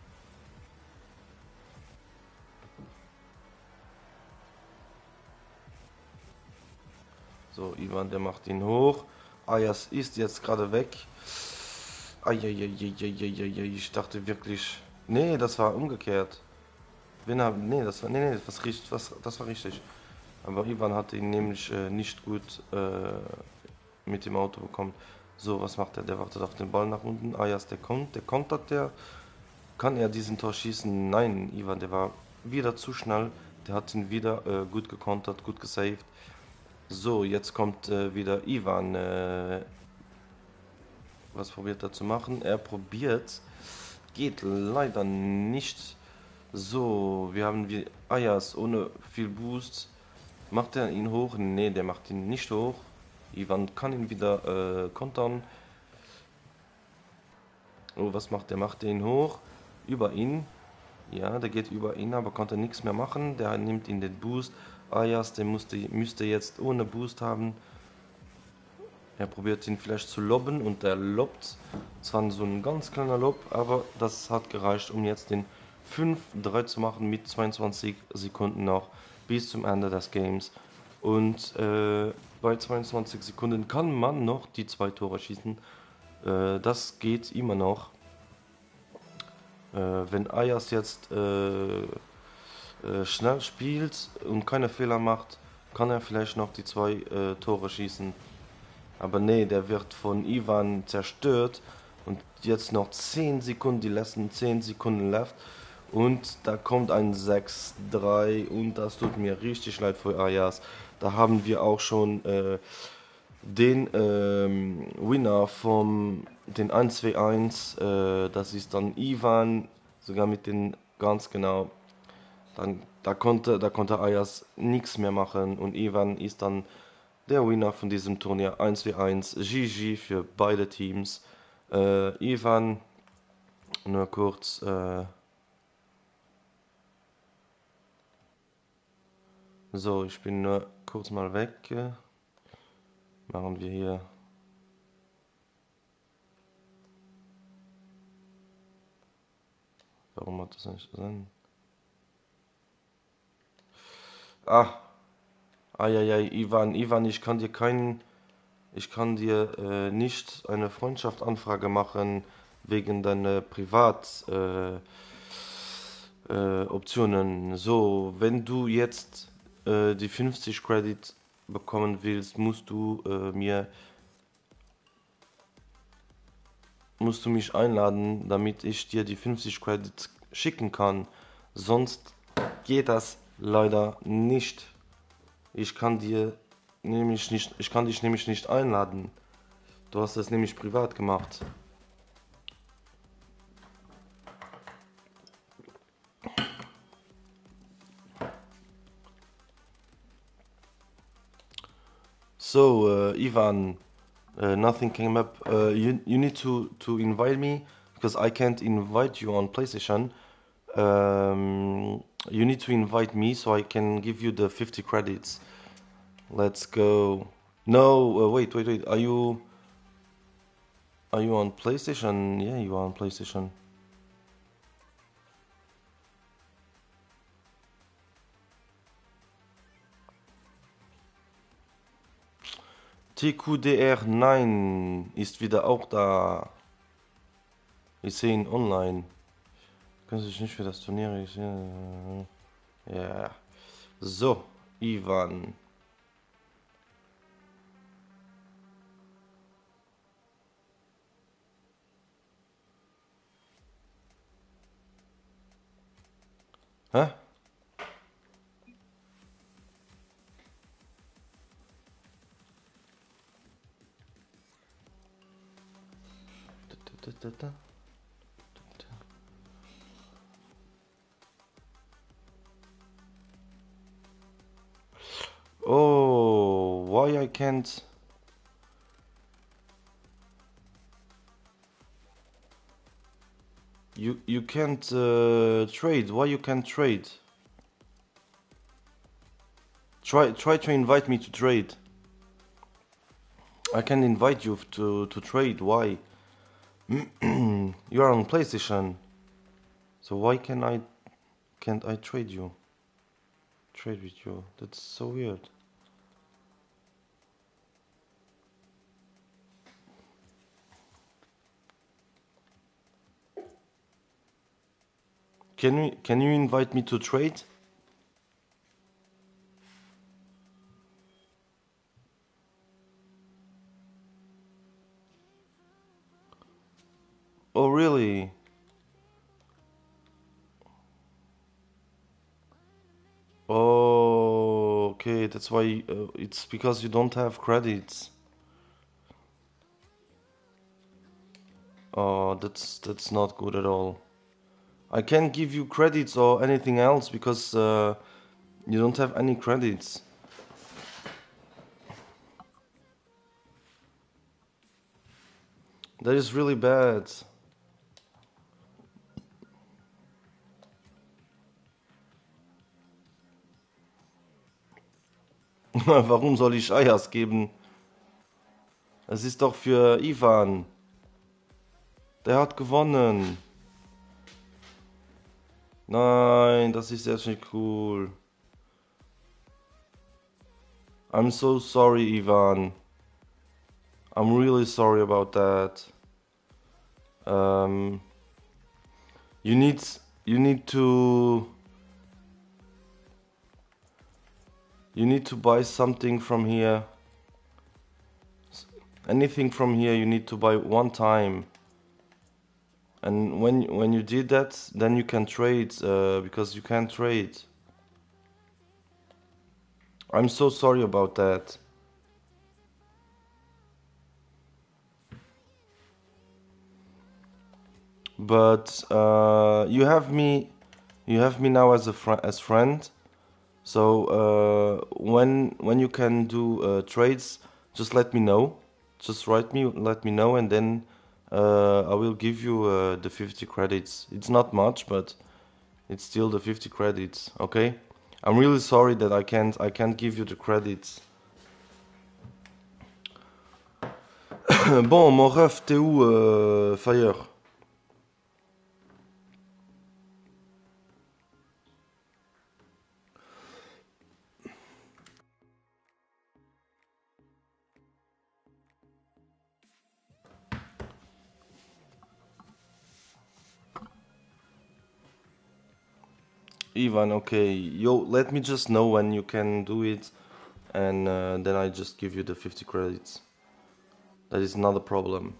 So, Ivan, der macht ihn hoch. Ayas ist jetzt gerade weg. Eieieiei, ich dachte wirklich... Nee, das war umgekehrt. Das war richtig. Aber Ivan hatte ihn nämlich nicht gut mit dem Auto bekommen. So, was macht er? Der wartet auf den Ball nach unten. Ayas, der kontert der. Kann er diesen Tor schießen? Nein, Ivan, der war wieder zu schnell. Der hat ihn wieder gut gekontert, gut gesaved. So, jetzt kommt wieder Ivan. Was probiert er zu machen? Er probiert. Geht leider nicht. So, wir haben wie Ayas ohne viel Boost. Macht er ihn hoch? Ne, der macht ihn nicht hoch. Ivan kann ihn wieder kontern. Oh, was macht der? Macht er ihn hoch? Über ihn. Ja, der geht über ihn, aber konnte nichts mehr machen. Der nimmt ihn den Boost. Ayas, der müsste jetzt ohne Boost haben. Er probiert ihn vielleicht zu lobben und er lobt. Zwar so ein ganz kleiner Lob, aber das hat gereicht, um jetzt den 5-3 zu machen mit 22 Sekunden noch bis zum Ende des Games. Und bei 22 Sekunden kann man noch die 2 Tore schießen. Das geht immer noch. Wenn Ayas jetzt schnell spielt und keine Fehler macht, kann er vielleicht noch die 2 Tore schießen. Aber nee, der wird von Ivan zerstört. Und jetzt noch 10 Sekunden, die letzten 10 Sekunden left. Und da kommt ein 6-3 und das tut mir richtig leid für Ayas. Da haben wir auch schon den Winner vom den 1v1. Das ist dann Ivan, sogar mit den ganz genau. Dann, da konnte Ayas nichts mehr machen und Ivan ist dann der Winner von diesem Turnier 1v1. GG für beide Teams. Ivan, nur kurz. So, ich bin nur kurz mal weg. Machen wir hier. Warum hat das nicht sein? Ah, eieiei, Ivan, ich kann dir nicht eine Freundschaftsanfrage machen wegen deiner Optionen. So, wenn du jetzt die 50 Credit bekommen willst, musst du mich einladen, damit ich dir die 50 Credits schicken kann. Sonst geht das leider nicht. Ich kann dich nämlich nicht einladen. Du hast es nämlich privat gemacht. So, Ivan, nothing came up. You need to invite me because I can't invite you on PlayStation. You need to invite me so I can give you the 50 credits. Let's go. No, wait. Are you on PlayStation? Yeah, you are on PlayStation. TQDR9 ist wieder auch da. Ich sehe ihn online. Können Sie sich nicht für das Turnier. Ja. So, Ivan. Hä? Oh, why I can't? You can't trade. Why you can't trade? Try to invite me to trade. I can invite you to trade. Why? You are on PlayStation. So why can't I trade with you? That's so weird. Can you invite me to trade? Oh really? Oh, okay, that's why it's because you don't have credits. Oh, that's not good at all. I can't give you credits or anything else because you don't have any credits. That is really bad. Warum soll ich Ayas geben? Es ist doch für Ivan. Der hat gewonnen. Nein, das ist echt nicht cool. I'm so sorry, Ivan. I'm really sorry about that. You need to buy something from here. Anything from here you need to buy one time. And when you did that, then you can trade, because you can't trade. I'm so sorry about that. But you have me now as a friend. So when you can do trades, just let me know. Just let me know, and then I will give you the 50 credits. It's not much, but it's still the 50 credits, okay? I'm really sorry that I can't give you the credits. Bon, mon ref, t'es où, Fire? Ivan, okay. Yo, let me just know when you can do it, and then I just give you the 50 credits. That is not a problem.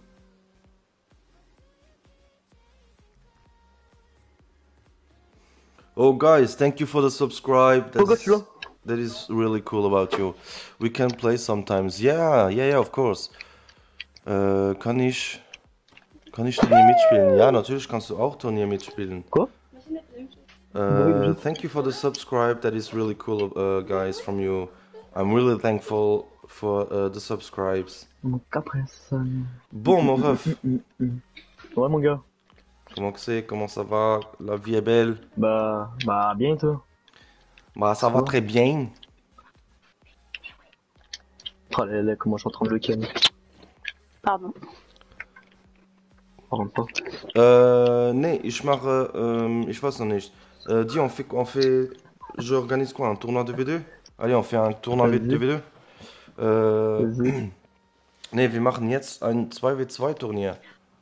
Oh, guys, thank you for the subscribe. That is really cool about you. We can play sometimes. Yeah, of course. Kann ich Turnier mitspielen? Ja, natürlich kannst du auch Turnier mitspielen. Quoi? Thank you for the subscribe. That is really cool, guys, from you. I'm really thankful for the subscribes. Mon caprice. Bon, mon ref. Ouais, mon gars. Comment que c'est? Comment ça va? La vie est belle? Bah, bien, toi. Bah, ça va très bien. Oh là là, comment je suis en train de le ken. Pardon. Pardon pas. Nee, ich mache, ich weiß noch nicht. Dis, on fait, j'organise quoi? Un tournoi de V2? Allez, on fait un tournoi de V2. Nee, wir machen jetzt ein 2v2-Turnier.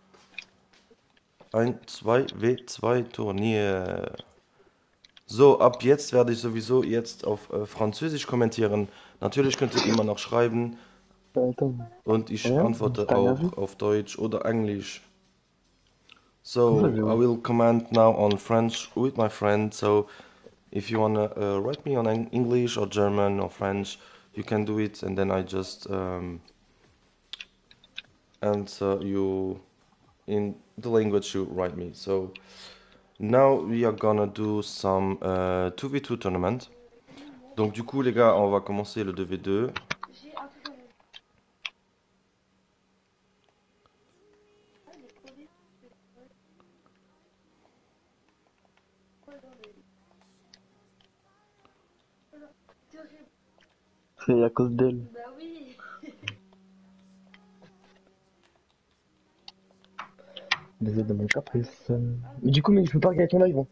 Ein 2v2-Turnier. So, ab jetzt werde ich sowieso jetzt auf Französisch kommentieren. Natürlich könnt ihr immer noch schreiben. Und ich antworte auch auf Deutsch oder Englisch. So, I will comment now on French with my friend. So, if you wanna write me on English or German or French, you can do it, and then I just answer you in the language you write me. So, now we are gonna do some 2v2 tournament. Donc du coup les gars, on va commencer le 2v2. C'est à cause d'elle. Bah oui. Désolé de mon caprice. Mais du coup, mec, je peux pas regarder ton live. Hein.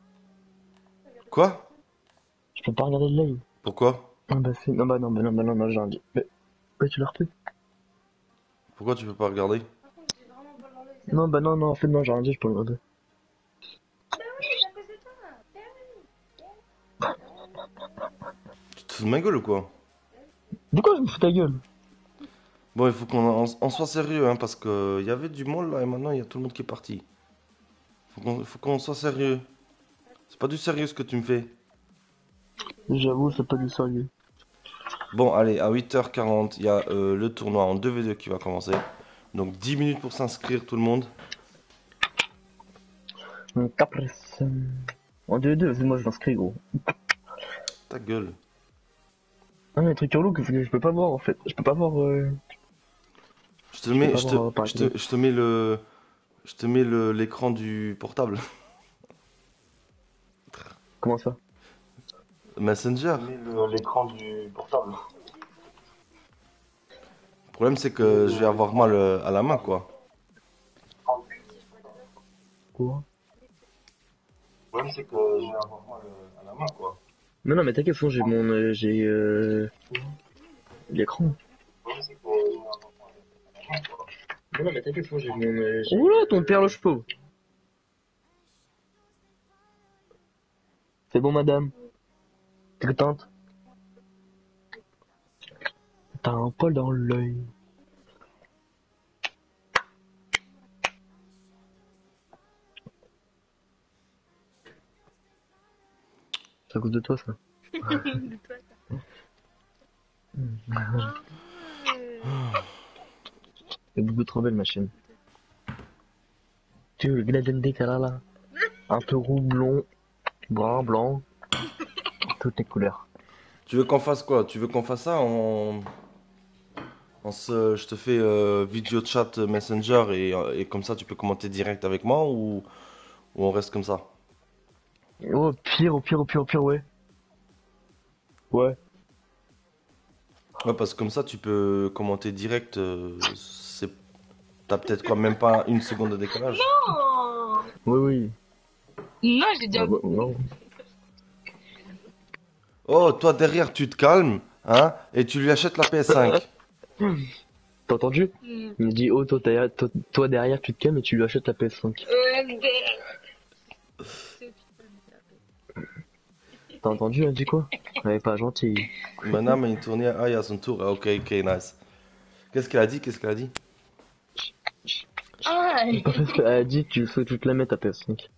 Quoi? Je peux pas regarder le live. Pourquoi? Ah bah c'est... Non, j'ai un... Mais tu l'as repris? Pourquoi tu peux pas regarder? Non, non, en fait, non, j'ai rien dit, je peux le regarder. Tu te fous de ma gueule ou quoi? De quoi je me fous ta gueule? Bon, il faut qu'on soit sérieux, hein, parce que y avait du monde là et maintenant il y a tout le monde qui est parti. Faut qu'on soit sérieux. C'est pas du sérieux ce que tu me fais. J'avoue, c'est pas du sérieux. Bon, allez, à 8h40, il y a le tournoi en 2v2 qui va commencer. Donc 10 minutes pour s'inscrire tout le monde. Mon caprice. En 2-2, moi je m'inscris, gros. Ta gueule. Ah, mais les trucs relous que je peux pas voir en fait. Je peux pas voir. Je te mets l'écran du portable. Comment ça? Messenger. L'écran du portable. Le problème c'est que je vais avoir mal à la main quoi. Quoi? Le problème c'est que je vais avoir mal à la main quoi. Non, mais t'inquiète, j'ai mon. J'ai. L'écran. Non, mais t'inquiète, j'ai mon. Oula, ton père le cheveu. C'est bon, madame. T'es contente? T'as un poil dans l'œil. C'est à cause de toi, ça. De toi, ça. Ah, C'est beaucoup trop belle, ma chaîne. Tu veux le Gladendé qu'elle a là? Un peu roux, blond, brun, blanc, toutes les couleurs. Tu veux qu'on fasse quoi? Tu veux qu'on fasse ça je te fais vidéo chat Messenger et comme ça tu peux commenter direct avec moi ou on reste comme ça? Oh, au pire, ouais. Ouais. Ouais, parce que comme ça tu peux commenter direct. T'as peut-être quoi, même pas une seconde de décalage. non. Oui, oui. Non, j'ai déjà Bah, vu. non. Oh, toi derrière tu te calmes, hein, et tu lui achètes la PS5. T'as entendu? Il me dit, oh, toi derrière, tu te calmes et tu lui achètes la PS5. T'as entendu, elle dit quoi? Elle est pas gentille. Madame est tournée à son tour. Ah, ok, ok, nice. Qu'est-ce qu'elle a dit? Qu'est-ce qu'elle a dit? Ah, Parce qu'elle a dit, tu veux que tu te la mettes ta PS5.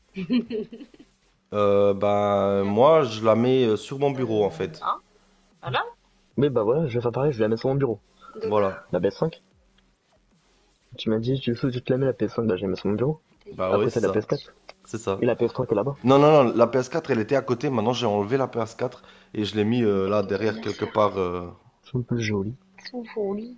Bah, moi je la mets sur mon bureau en fait. ah, voilà. Mais bah voilà, je vais faire pareil, je vais la mettre sur mon bureau. Voilà. La PS5? Tu m'as dit, tu veux que tu te la mets la PS5, bah je la mets sur mon bureau. Bah Après, oui, c'est c'est la ça. PS4. C'est ça. Et la PS3 qui est là-bas. Non, non, non, la PS4 elle était à côté. Maintenant j'ai enlevé la PS4 et je l'ai mis là derrière quelque part. C'est un peu joli. Sous folie.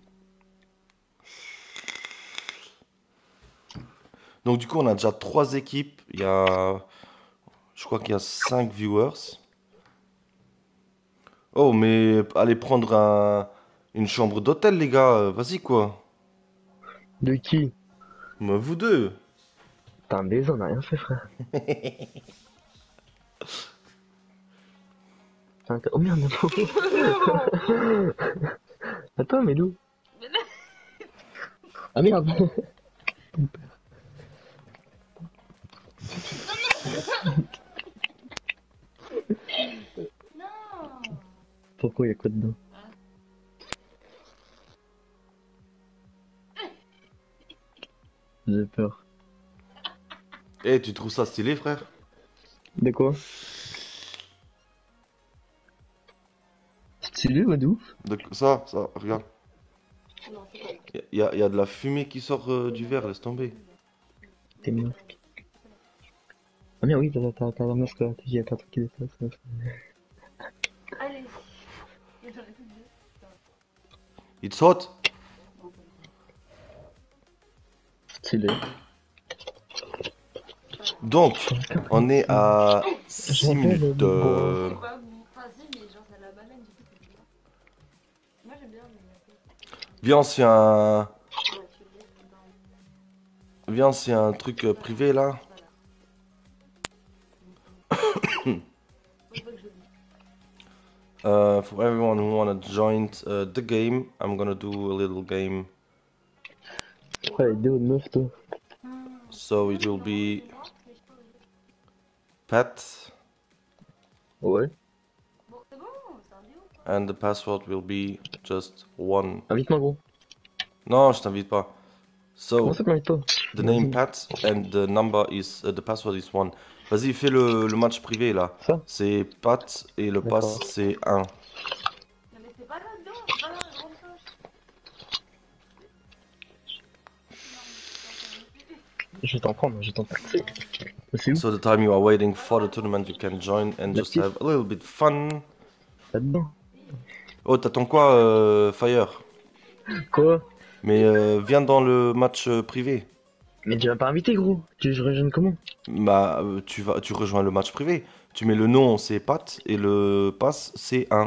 Donc du coup on a déjà trois équipes. Je crois qu'il y a 5 viewers. Oh, mais allez prendre une chambre d'hôtel, les gars. Vas-y, quoi. De qui? Mais vous deux. T'as un baiser, on a rien fait, frère. Oh merde, attends, mais d'où? Ah merde! Non. Pourquoi y'a quoi dedans? J'ai peur. Eh, tu trouves ça stylé, frère? De quoi? Stylé, ouais, de ouf. Ça, regarde. Non, c'est pas. Il y a de la fumée qui sort du verre, laisse tomber. T'es masque. Ah merde, oui, t'as un masque là. Il y a pas un truc qui dépasse. Allez. It's hot. Stylé. Donc, on est à 6 J'appelle minutes. mon bois. C'est pas bon. Enfin, si, mais genre, ça la banane, du coup, c'est bien. Moi, j'aime bien, mais. Viens, c'est un... Ouais, tu le laisses dans. Viens, c'est un truc privé, là. Voilà. Faut pas que je le dise. For everyone who wanna join the game, I'm gonna do a little game. Ouais, les deux meufs, toi. So it will be Pat, Ouais. Bon, c'est bon, c'est un déo. and the password will be just one. Invite-moi, gros. Non, je t'invite pas. Comment So, ça t'invite pas? the name Pat and the number is the password is one. Vas-y, fais le match privé là. Ça? C'est Pat et le pass D'accord. c'est 1. Non, mais c'est pas là-dedans, c'est pas dans la grande poche. Je vais t'en prendre, je vais t'en taxer. Mais c'est où? So the time you are waiting for the tournament, you can join and La just petite? have a little bit fun. Là-dedans. Oh, t'attends quoi, Fire? Quoi? Mais viens dans le match privé. Mais tu m'as pas invité, gros. Tu veux que je rejoigne comment? Bah, tu rejoins le match privé. Tu mets le nom, c'est Pat, et le pass, c'est 1.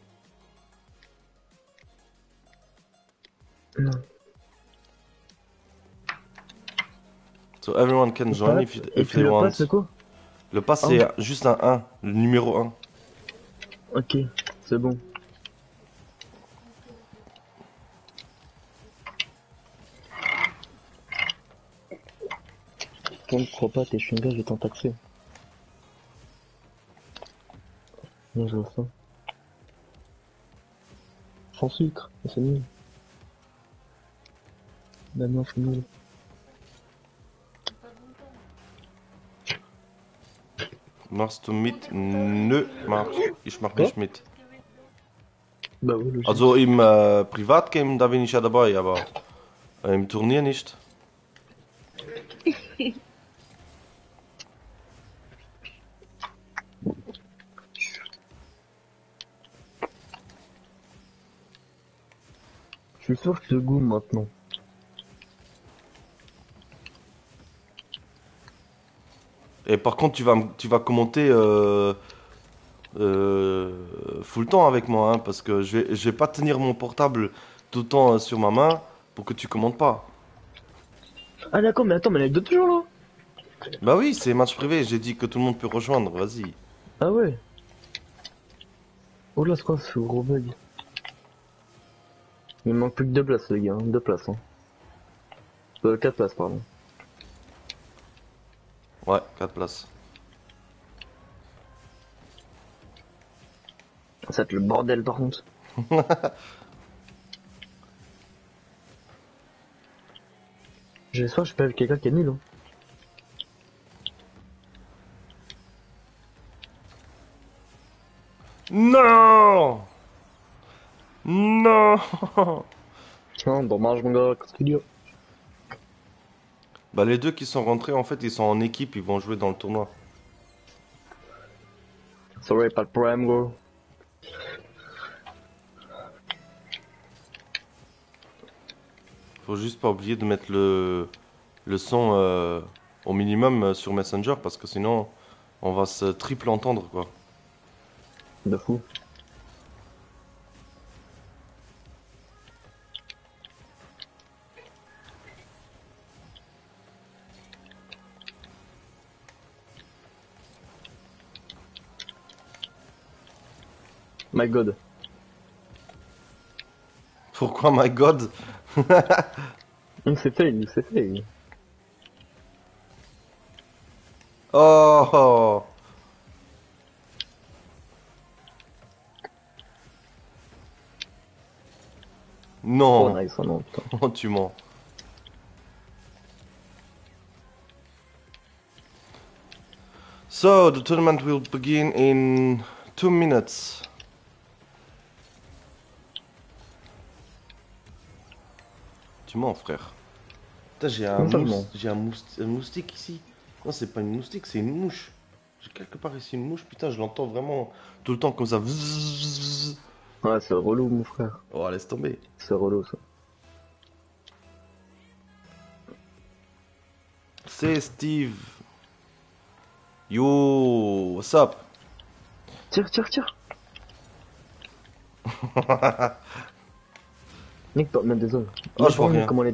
Non. So everyone can join if, Et if puis they le want. pass, c'est quoi? Le pass, Ah. c'est juste un 1, le numéro 1. Ok, c'est bon. Toi, ne crois pas, t'es chewing-gum, je vais t'en taxer. Non, je vois ça. Sans sucre, c'est nul. Bah non, c'est nul. Machst du mit? Nö, ich mach Ja? nicht mit. Bah oui, logique. Also im Privatgame, da bin ich ja dabei, aber im Turnier nicht. Je suis sûr que c'est goût maintenant. Et par contre, tu vas commenter full temps avec moi, hein, parce que je vais pas tenir mon portable tout le temps sur ma main pour que tu commentes pas. Ah d'accord, mais attends, mais elle est de toujours là. Bah oui, c'est match privé, j'ai dit que tout le monde peut rejoindre, vas-y. Ah ouais. Oh là, c'est quoi ce gros bug? Il me manque plus que 2 places les gars, hein. 2 places hein. 4 places pardon. Ouais, 4 places. Ça va être le bordel par contre. J'espère que je peux avec quelqu'un qui est nul hein. Non! Non! Non, dommage mon gars, qu'est-ce qu'il y a? Bah les deux qui sont rentrés, en fait, ils sont en équipe, ils vont jouer dans le tournoi. Sorry, pas de problème gros. Faut juste pas oublier de mettre le son au minimum sur Messenger, parce que sinon, on va se triple entendre, quoi. De fou. My god. Pourquoi, my god? C'est fail, c'est fail. Oh! Oh Non! nice, oh non putain. Oh, tu mens. So, the tournament will begin in 2 minutes. Tu mens, frère. Putain, Comment ça, je mens? j'ai un moustique ici. Non, c'est pas une moustique, c'est une mouche. J'ai quelque part ici une mouche, putain, je l'entends vraiment tout le temps comme ça. Ouais, c'est relou mon frère. Oh, laisse tomber. C'est relou ça. C'est Steve. Yo, what's up? Tire, tire, tire. Mec, mais désolé. Oh, je vois rien. Comment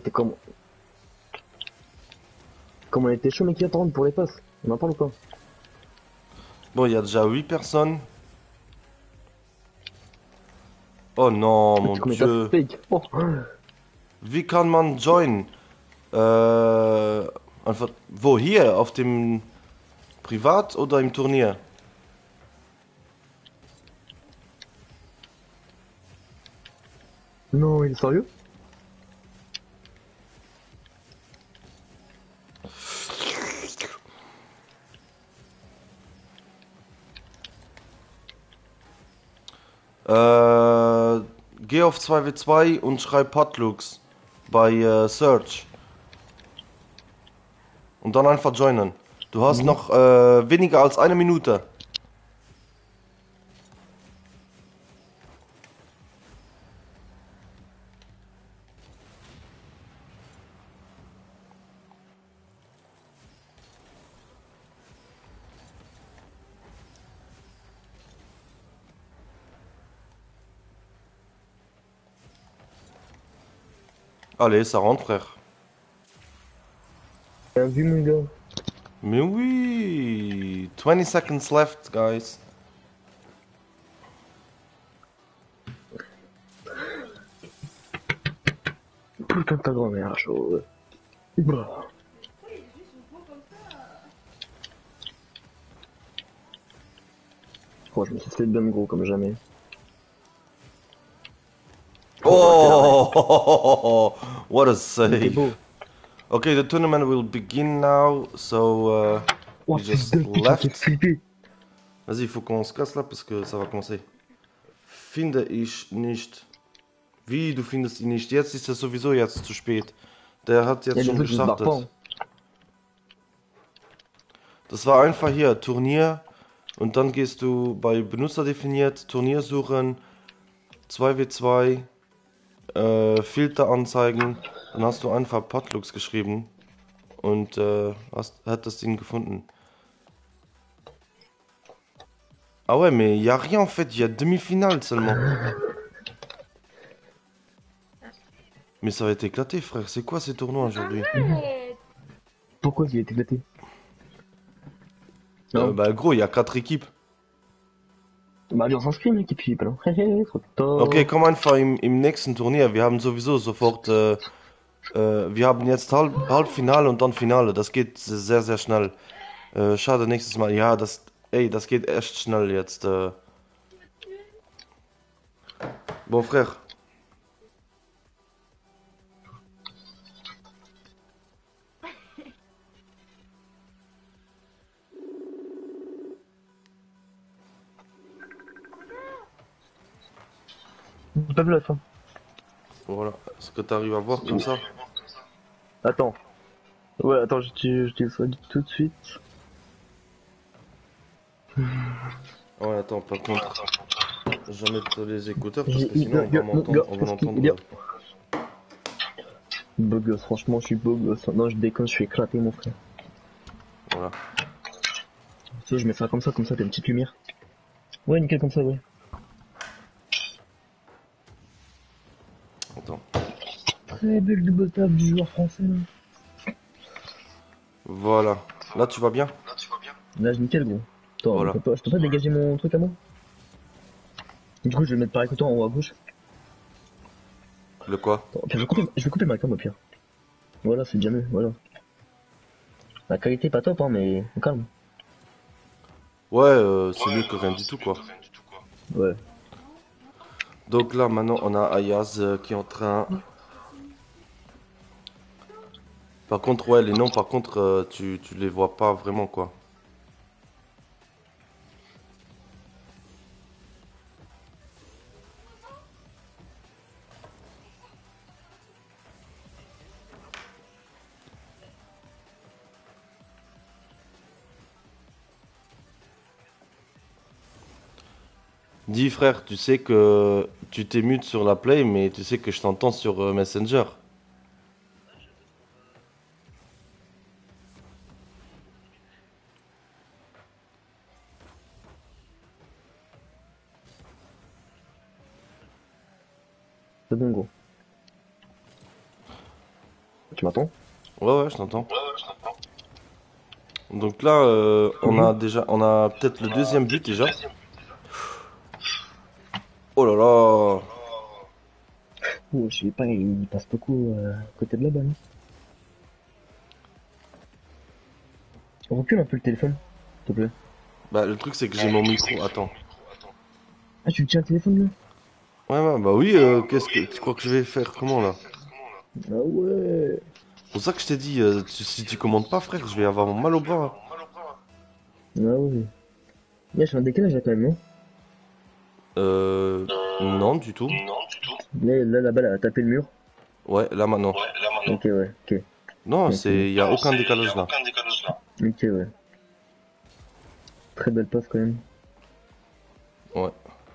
elle était chaud, mais qui attendent pour les passes? On en parle ou pas? Bon, il y a déjà 8 personnes. Oh non, mon Tu commets dieu. ta fake. Oh. Wie kann man join? Einfach, wo hier? Auf dem Privat oder im Turnier? Non, il est sérieux? Geh auf 2v2 und schreib Potlux bei Search. Und dann einfach joinen. Du hast noch weniger als 1 Minute. Allez, ça rentre, frère. T'as vu mon gars? Mais oui, 20 seconds left, guys. Putain de ta grand-mère, chaud. Bah. Oh, je me suis fait bien gros comme jamais. Oh, what a C'était save. beau. Okay, the tournament will begin now, so Oh, we just putain, tu t'es left. flippé. Vas-y, il faut qu'on se casse là parce que ça va commencer. Finde ich nicht. Wie, du findest ihn nicht? Jetzt ist es sowieso jetzt zu spät. Der hat Ja, jetzt les schon autres, ils se barrent pas. gestartet. Das war einfach hier, Turnier. Und dann gehst du bei Benutzer definiert, Turnier suchen, 2v2, Filter anzeigen. Dann hast du einfach Podlux geschrieben und hat das Ding gefunden. Ah ouais, mais y a rien en fait, y a demi-finale seulement. Mais ça va être éclaté, frère. C'est quoi ces tournois aujourd'hui? Arrête. Pourquoi il a été éclaté? Non. Bah gros, il y a 4 équipes. Bah, allez, on s'inscrit, mec, et puis, bah, non. Trop tard. Okay, komm einfach im nächsten Turnier. Wir haben sowieso sofort, wir haben jetzt Halbfinale und dann Finale. Das geht sehr, sehr schnell. Schade, nächstes Mal. Ja, das geht echt schnell jetzt. Bon, frère. J'ai pas vu la fin. Voilà. Est-ce que tu arrives à voir comme ça? Attends. Ouais, attends, je te le dis tout de suite. Ouais, attends, par contre, je vais mettre les écouteurs parce que J'ai- sinon on va m'entendre, on va qu'est-ce qu'il l'entendre. y a? Beau gosse, franchement, je suis beau gosse. Non, je déconne, je suis éclaté, mon frère. Voilà. Tu sais, je mets ça, t'as une petite lumière. Ouais, nickel, comme ça, ouais. Attends. Très belle double table du joueur français, là. Voilà. Là, tu vas bien? Là, nickel, gros. Attends, Voilà. je peux pas dégager mon truc à moi? Du coup, je vais le mettre par écouteur en haut à gauche. Le quoi? Attends, je vais couper ma cam au pire. Voilà, c'est déjà mieux, voilà. La qualité pas top, hein, mais on calme. Ouais, c'est mieux que rien du tout, quoi. Ouais. Donc là, maintenant, on a Ayaz qui est en train... Par contre, ouais, les noms, par contre, tu les vois pas vraiment, quoi. Dis, frère, tu sais que tu t'es mute sur la Play, mais tu sais que je t'entends sur Messenger. C'est bon, gros. Tu m'entends? Ouais, ouais, je t'entends. Donc là, on a peut-être le deuxième but déjà. Oh là là. Oh, je sais pas, il passe beaucoup à côté de la balle. Recule un peu le téléphone, s'il te plaît. Bah, le truc, c'est que j'ai mon micro. Attends. Ah, tu tiens le téléphone, là? Ouais, ouais, bah oui, qu'est-ce que tu crois que je vais faire? Comment là? Ah ouais. C'est pour ça que je t'ai dit, si tu commandes pas, frère, je vais avoir mal au bras. Ah ouais. Là, je suis un décalage, là, quand même, non? Non, du tout. Là, la balle a tapé le mur. Ouais, là maintenant. Ok, ouais, ok. Non, Ok. y a aucun décalage là. Ok, ouais. Très belle passe, quand même. Ouais.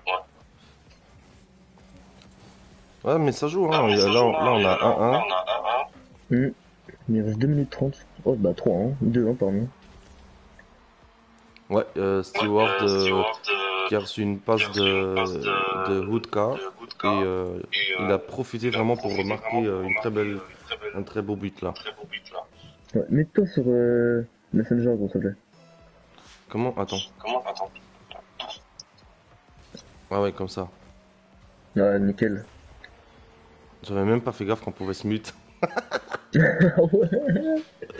Ouais, mais ça joue, hein. Là, on a 1-1. Il reste 2 minutes 30. Oh, bah 3, hein. 2, hein, pardon. Ouais, Stewart qui a reçu une passe de Hoodka et il a profité vraiment pour marquer un très beau but là. Ouais, mets-toi sur Messenger, gros, s'il te plaît. Comment? Attends. Ah ouais, comme ça. Ouais, nickel. J'avais même pas fait gaffe qu'on pouvait se mute. Ah ouais.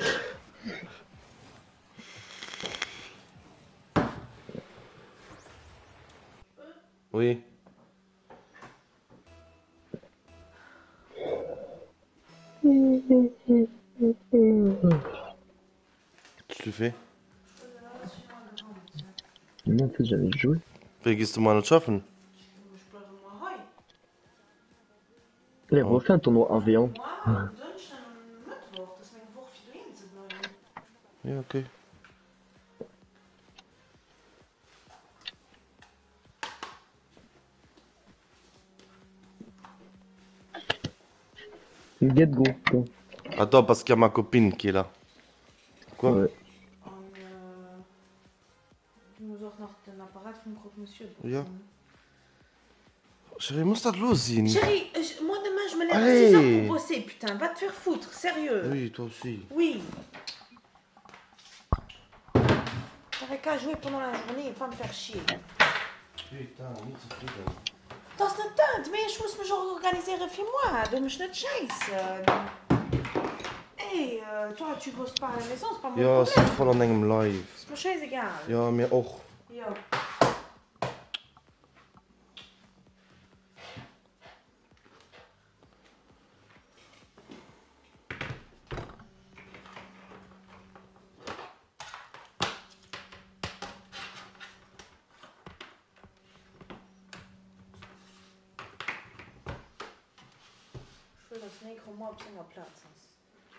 Oui. Tu le fais? Non, en fait, j'avais joué. Wie gehst du mal nicht schaffen? Ich bleibe mal heim. Allez, Oh. refais un tournoi 1v1. Moi, sonst am Mittwoch, deswegen Woche für du hinzubleiben. Ja, okay. Get go. Go. Attends, parce qu'il y a ma copine qui est là. Quoi? Ouais. Und du musst auch noch den Apparat vom Gros Monsieur benutzen. Ja. Chérie, muss das los sein? Chérie, moi demain je me lève à Allez. 6 heures pour bosser, putain, va te faire foutre, sérieux. Oui, toi aussi. Oui. T'aurais qu'à jouer pendant la journée et pas me faire chier. Putain, nicht zu viel. Das ist nicht das, mais ich muss mich auch organisieren für moi, du mich nicht scheiße. Hey, toi tu bosses pas à la maison, c'est pas mon Ja, es problème. ist voll an einem Live. Ist mir scheißegal. Ja, mir auch. Ja. Ich will das nächste Mal auf seiner Platz ist.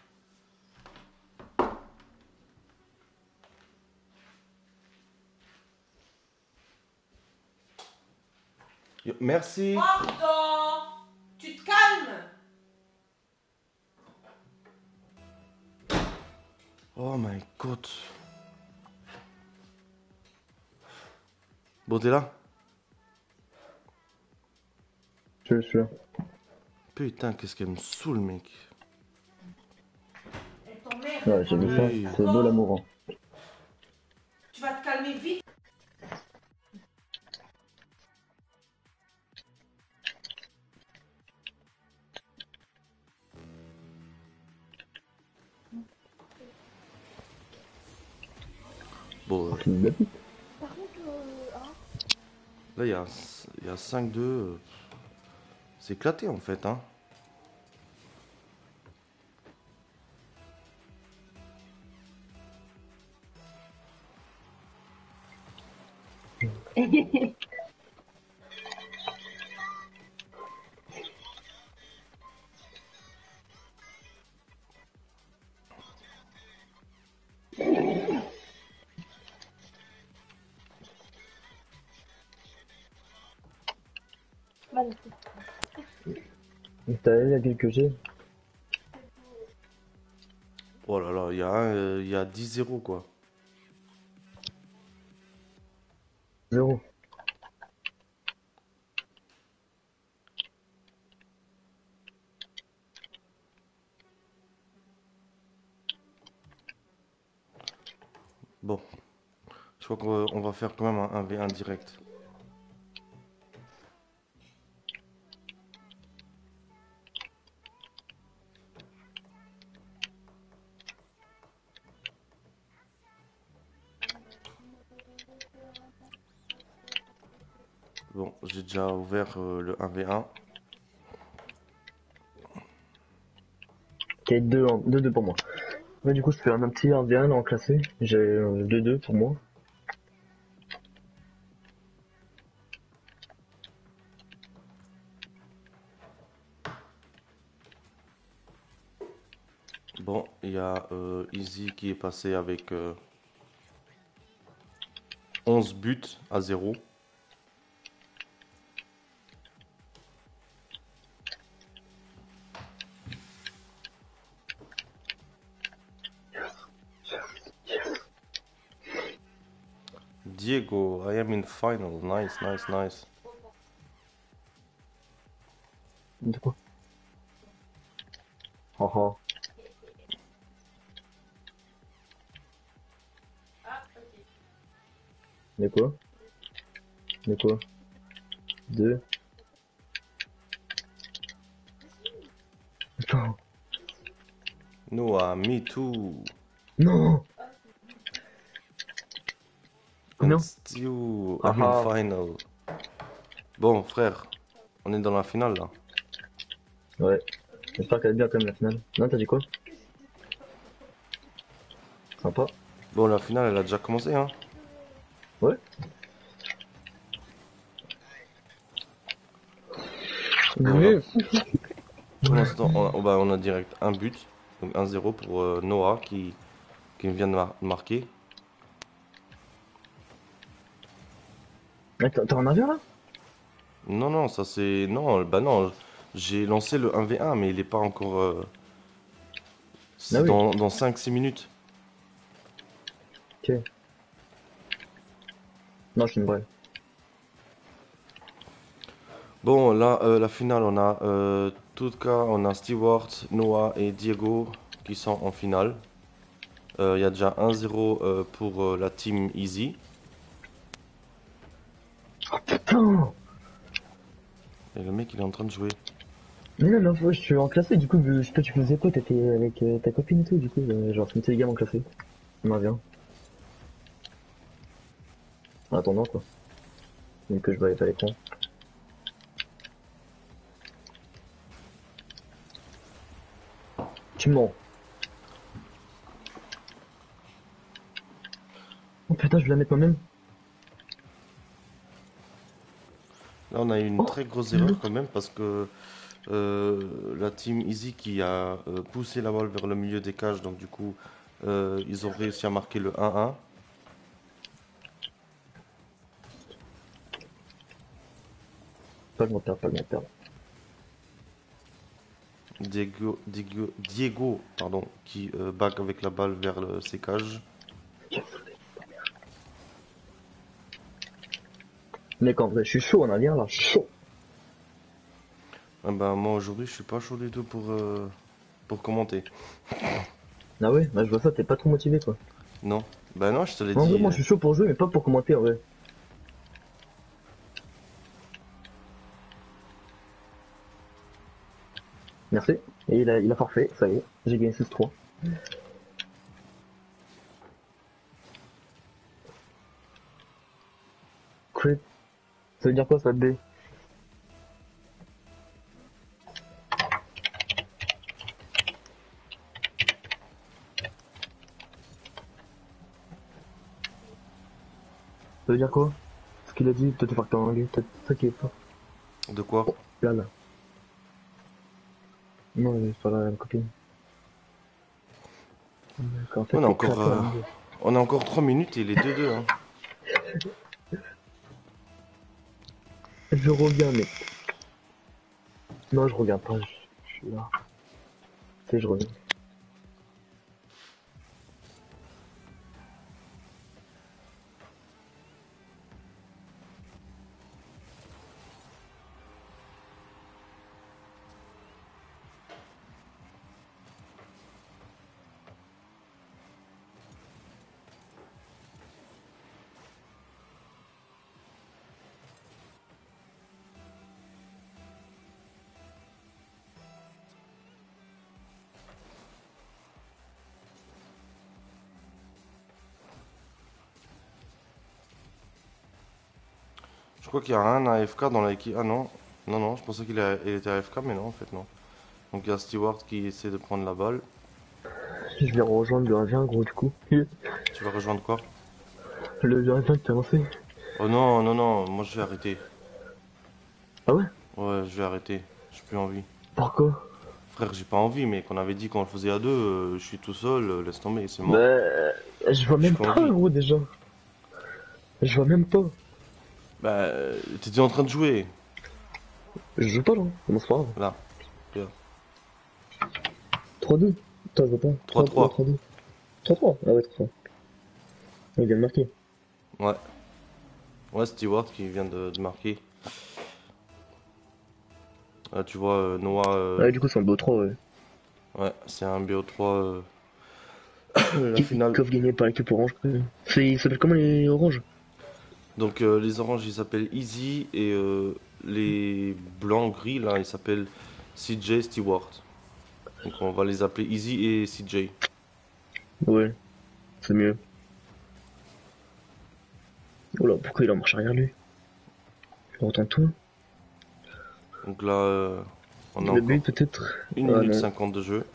Ja, merci. Pardon! Tu te calmes! Oh mein Gott. Bon, t'es là? Je suis là. Putain, qu'est-ce qu'elle me saoule, mec. Elle t'emmerde. Ouais, j'ai vu Oui. ça. C'est beau l'amour. Hein. Tu vas te calmer vite. Bon, Tu me l'as dit. Par contre, hein, là, il y a 5-2. C'est éclaté, en fait, hein. magnifique. T'as la ville que j'ai. Oh là là, il y a 10-0, quoi. 0. Bon, je crois qu'on va faire quand même un 1v1 direct. Bon, j'ai déjà ouvert le 1v1. Ok, 2-2 pour moi. Ouais, du coup, je fais un petit 1v1 en classé. J'ai 2-2 pour moi. Bon, il y a Easy qui est passé avec 11 buts à 0. Diego, I am in final. Nice, nice, nice. De quoi? Oh oh. Ah, ok. De quoi? De quoi? 2. Attends. Noah, me too. Non! Combien? And still, Ah I'm in ah. final. Bon, frère, on est dans la finale là. Ouais. J'espère qu'elle est bien quand même la finale. Non, t'as dit quoi? Sympa. Bon, la finale, elle a déjà commencé, hein. Ouais. Voilà. Oui. Pour l'instant, on a direct un but. Donc 1-0 pour Noah qui vient de marquer. Ah, t'as un navire là? Non, non, ça c'est. Non, bah non. J'ai lancé le 1v1, mais il est pas encore. Ah C'est oui, dans 5-6 minutes. ok. Non, je suis une vraie. Bon, là, la finale, on a Tutka, on a Stewart, Noah et Diego qui sont en finale. Il y a déjà 1-0 pour la team Easy. Putain! Et le mec, il est en train de jouer. Mais non, mais je suis en classé, du coup, toi tu faisais quoi? T'étais avec ta copine et tout, du coup, genre, je mettais les gammes en classé. On en vient. En attendant, quoi. Donc que je voyais pas l'écran. Tu mens. Oh putain, je vais la mettre moi-même. Là, on a eu une Oh, très grosse le... erreur quand même parce que la team Easy qui a poussé la balle vers le milieu des cages, donc du coup, ils ont réussi à marquer le 1-1. Pas le menteur, pas le menteur. Diego, pardon, qui back avec la balle vers ses cages. Mec, en vrai, je suis chaud en alien là, chaud. Ah bah, moi aujourd'hui, je suis pas chaud du tout pour commenter. Ah ouais, bah je vois ça, t'es pas trop motivé quoi. Non, bah non, je te l'ai En vrai, dit. moi je suis chaud pour jouer, mais pas pour commenter en vrai. Merci. Et il a forfait, ça y est, j'ai gagné 6-3. Crit. Ça veut dire quoi ça, B? Ça veut dire quoi? Ce qu'il a dit, peut-être faire que t'es en anglais, peut-être ça qui est pas. De quoi? Là, là. Non, c'est pas la copine. D'accord, en fait, On a t'es encore, créateur en anglais. on a encore 3 minutes et il est 2-2, hein. Je reviens, mec. Non, je reviens pas, je suis là. Tu sais, je reviens. Je crois qu'il y a un AFK dans l'équipe. Ah non, non, non, je pensais il était AFK, mais non, en fait, non. Donc il y a Stewart qui essaie de prendre la balle. Je vais rejoindre le 1v1 gros du coup. Tu vas rejoindre quoi? Le 1v1 qui t'a lancé. Oh non, non, non, moi je vais arrêter. Ah ouais? Ouais, je vais arrêter. J'ai plus envie. Pourquoi? Frère, j'ai pas envie, mais qu'on avait dit qu'on le faisait à deux, je suis tout seul, laisse tomber, c'est mort. Bah, je vois J'ai même plus pas envie. gros déjà. Je vois même pas. Bah, t'étais en train de jouer. Je joue pas là. Comment c'est pas grave. Là, regarde. 3-2. Attends, je vois pas. 3-3. 3-3. 3-2. 3-3. Ah ouais, 3-3. Il vient de marquer. Ouais. Ouais, Stewart qui vient de marquer. Là, tu vois, Noah, Ouais, du coup, c'est un BO3, ouais. ouais, c'est un BO3, la finale. Kick-off gagné par l'équipe orange. Il s'appelle comment les oranges? Donc, les oranges, ils s'appellent Easy, et les blancs gris, là, ils s'appellent CJ Stewart. Donc, on va les appeler Easy et CJ. Ouais, c'est mieux. Oh là, pourquoi il est en marche arrière lui? Retourne-toi. Donc là, on a Le but encore peut-être? 1 Ah minute non. 50 de jeu.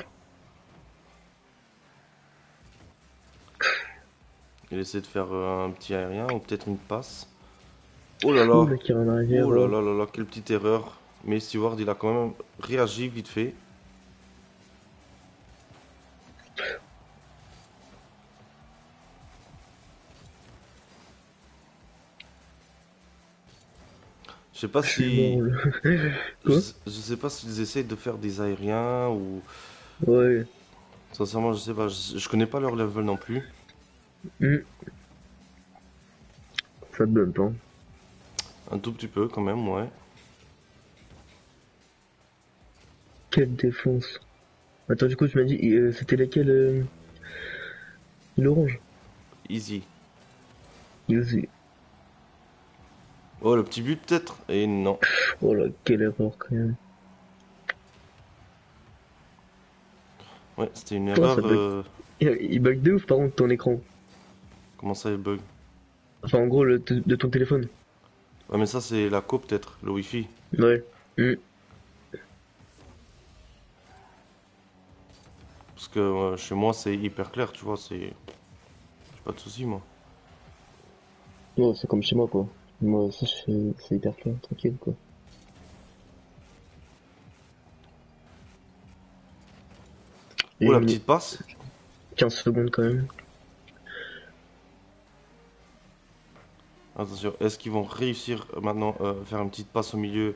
Il essaie de faire un petit aérien ou peut-être une passe. Oh là Ouh là, là, qui est en arrière. oh là Oh. là là là, quelle petite erreur. Mais Stewart, il a quand même réagi vite fait. Je sais pas Je suis si... mort, là. Quoi? Je sais pas s'ils essayent de faire des aériens ou... Ouais. Sincèrement, je sais pas. Je connais pas leur level non plus. Hmm. Ça te donne pas. Un tout petit peu quand même, ouais. Quelle défense. Attends, du coup, tu m'as dit, c'était laquelle l'orange? Easy. Vas-y. Oh, le petit but peut-être? Et non. Oh là, quelle erreur quand même. Ouais, c'était une Comment ça erreur. bug? Il bug de ouf par contre ton écran. Comment ça, il bug? Enfin, en gros, de ton téléphone. Ouais, mais ça, c'est la co peut-être, le Wi-Fi. Ouais. Hmm. Parce que chez moi, c'est hyper clair, tu vois. J'ai pas de soucis, moi. Ouais, c'est comme chez moi, quoi. Moi, ça, c'est hyper clair, tranquille, quoi. Oh, Et la on est petite passe. 15 secondes quand même. Attention, est-ce qu'ils vont réussir maintenant faire une petite passe au milieu?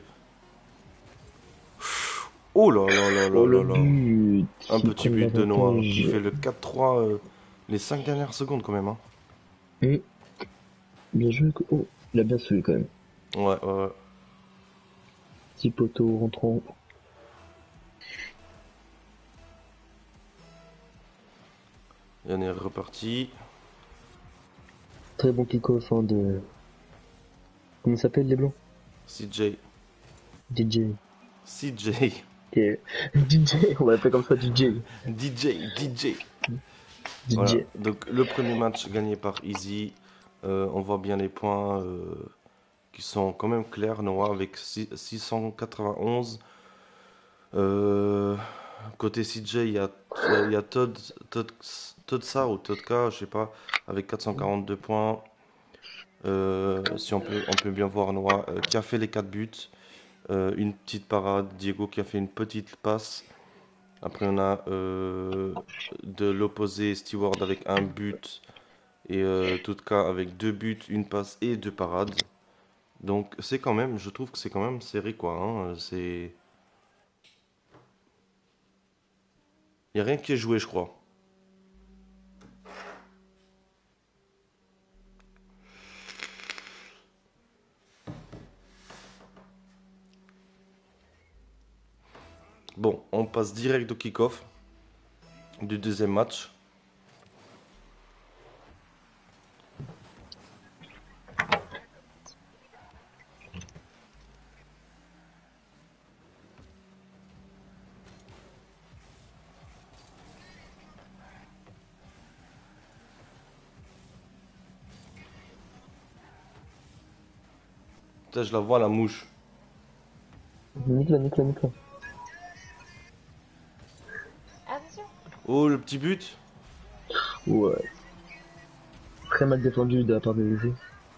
Oh là là là Oh, là le là là. but! Un Ils petit prennent but de Noah qui l'avantage. fait le 4-3 les 5 dernières secondes quand même, hein. Hmm. Bien joué, quoi. Oh, il a bien sauvé quand même. Ouais, ouais, ouais. Petit poteau rentrant. Et on est reparti. Très bon kick-off hein, de. Comment ça s'appelle les blancs? CJ. DJ. CJ. Ok. DJ, on va l'appeler comme ça, DJ. DJ. DJ. Voilà, DJ. donc le premier match gagné par Easy. On voit bien les points qui sont quand même clairs, Noah, avec 691. Euh, Côté CJ, il y a Todsa ou Todka, je sais pas, avec 442 points. Si on peut bien voir Noah qui a fait les 4 buts. Une petite parade, Diego qui a fait une petite passe. Après, on a de l'opposé Steward avec un but et Tutka avec 2 buts, une passe et 2 parades. Donc, c'est quand même, je trouve que c'est quand même serré quoi, hein. Il n'y a rien qui est joué, je crois. Bon, on passe direct au kick-off du deuxième match. Putain, je la vois la mouche. Nique-la, nique-la, nique-la. Attention. Oh, le petit but. Ouais. Très mal défendu de la part de Lézé.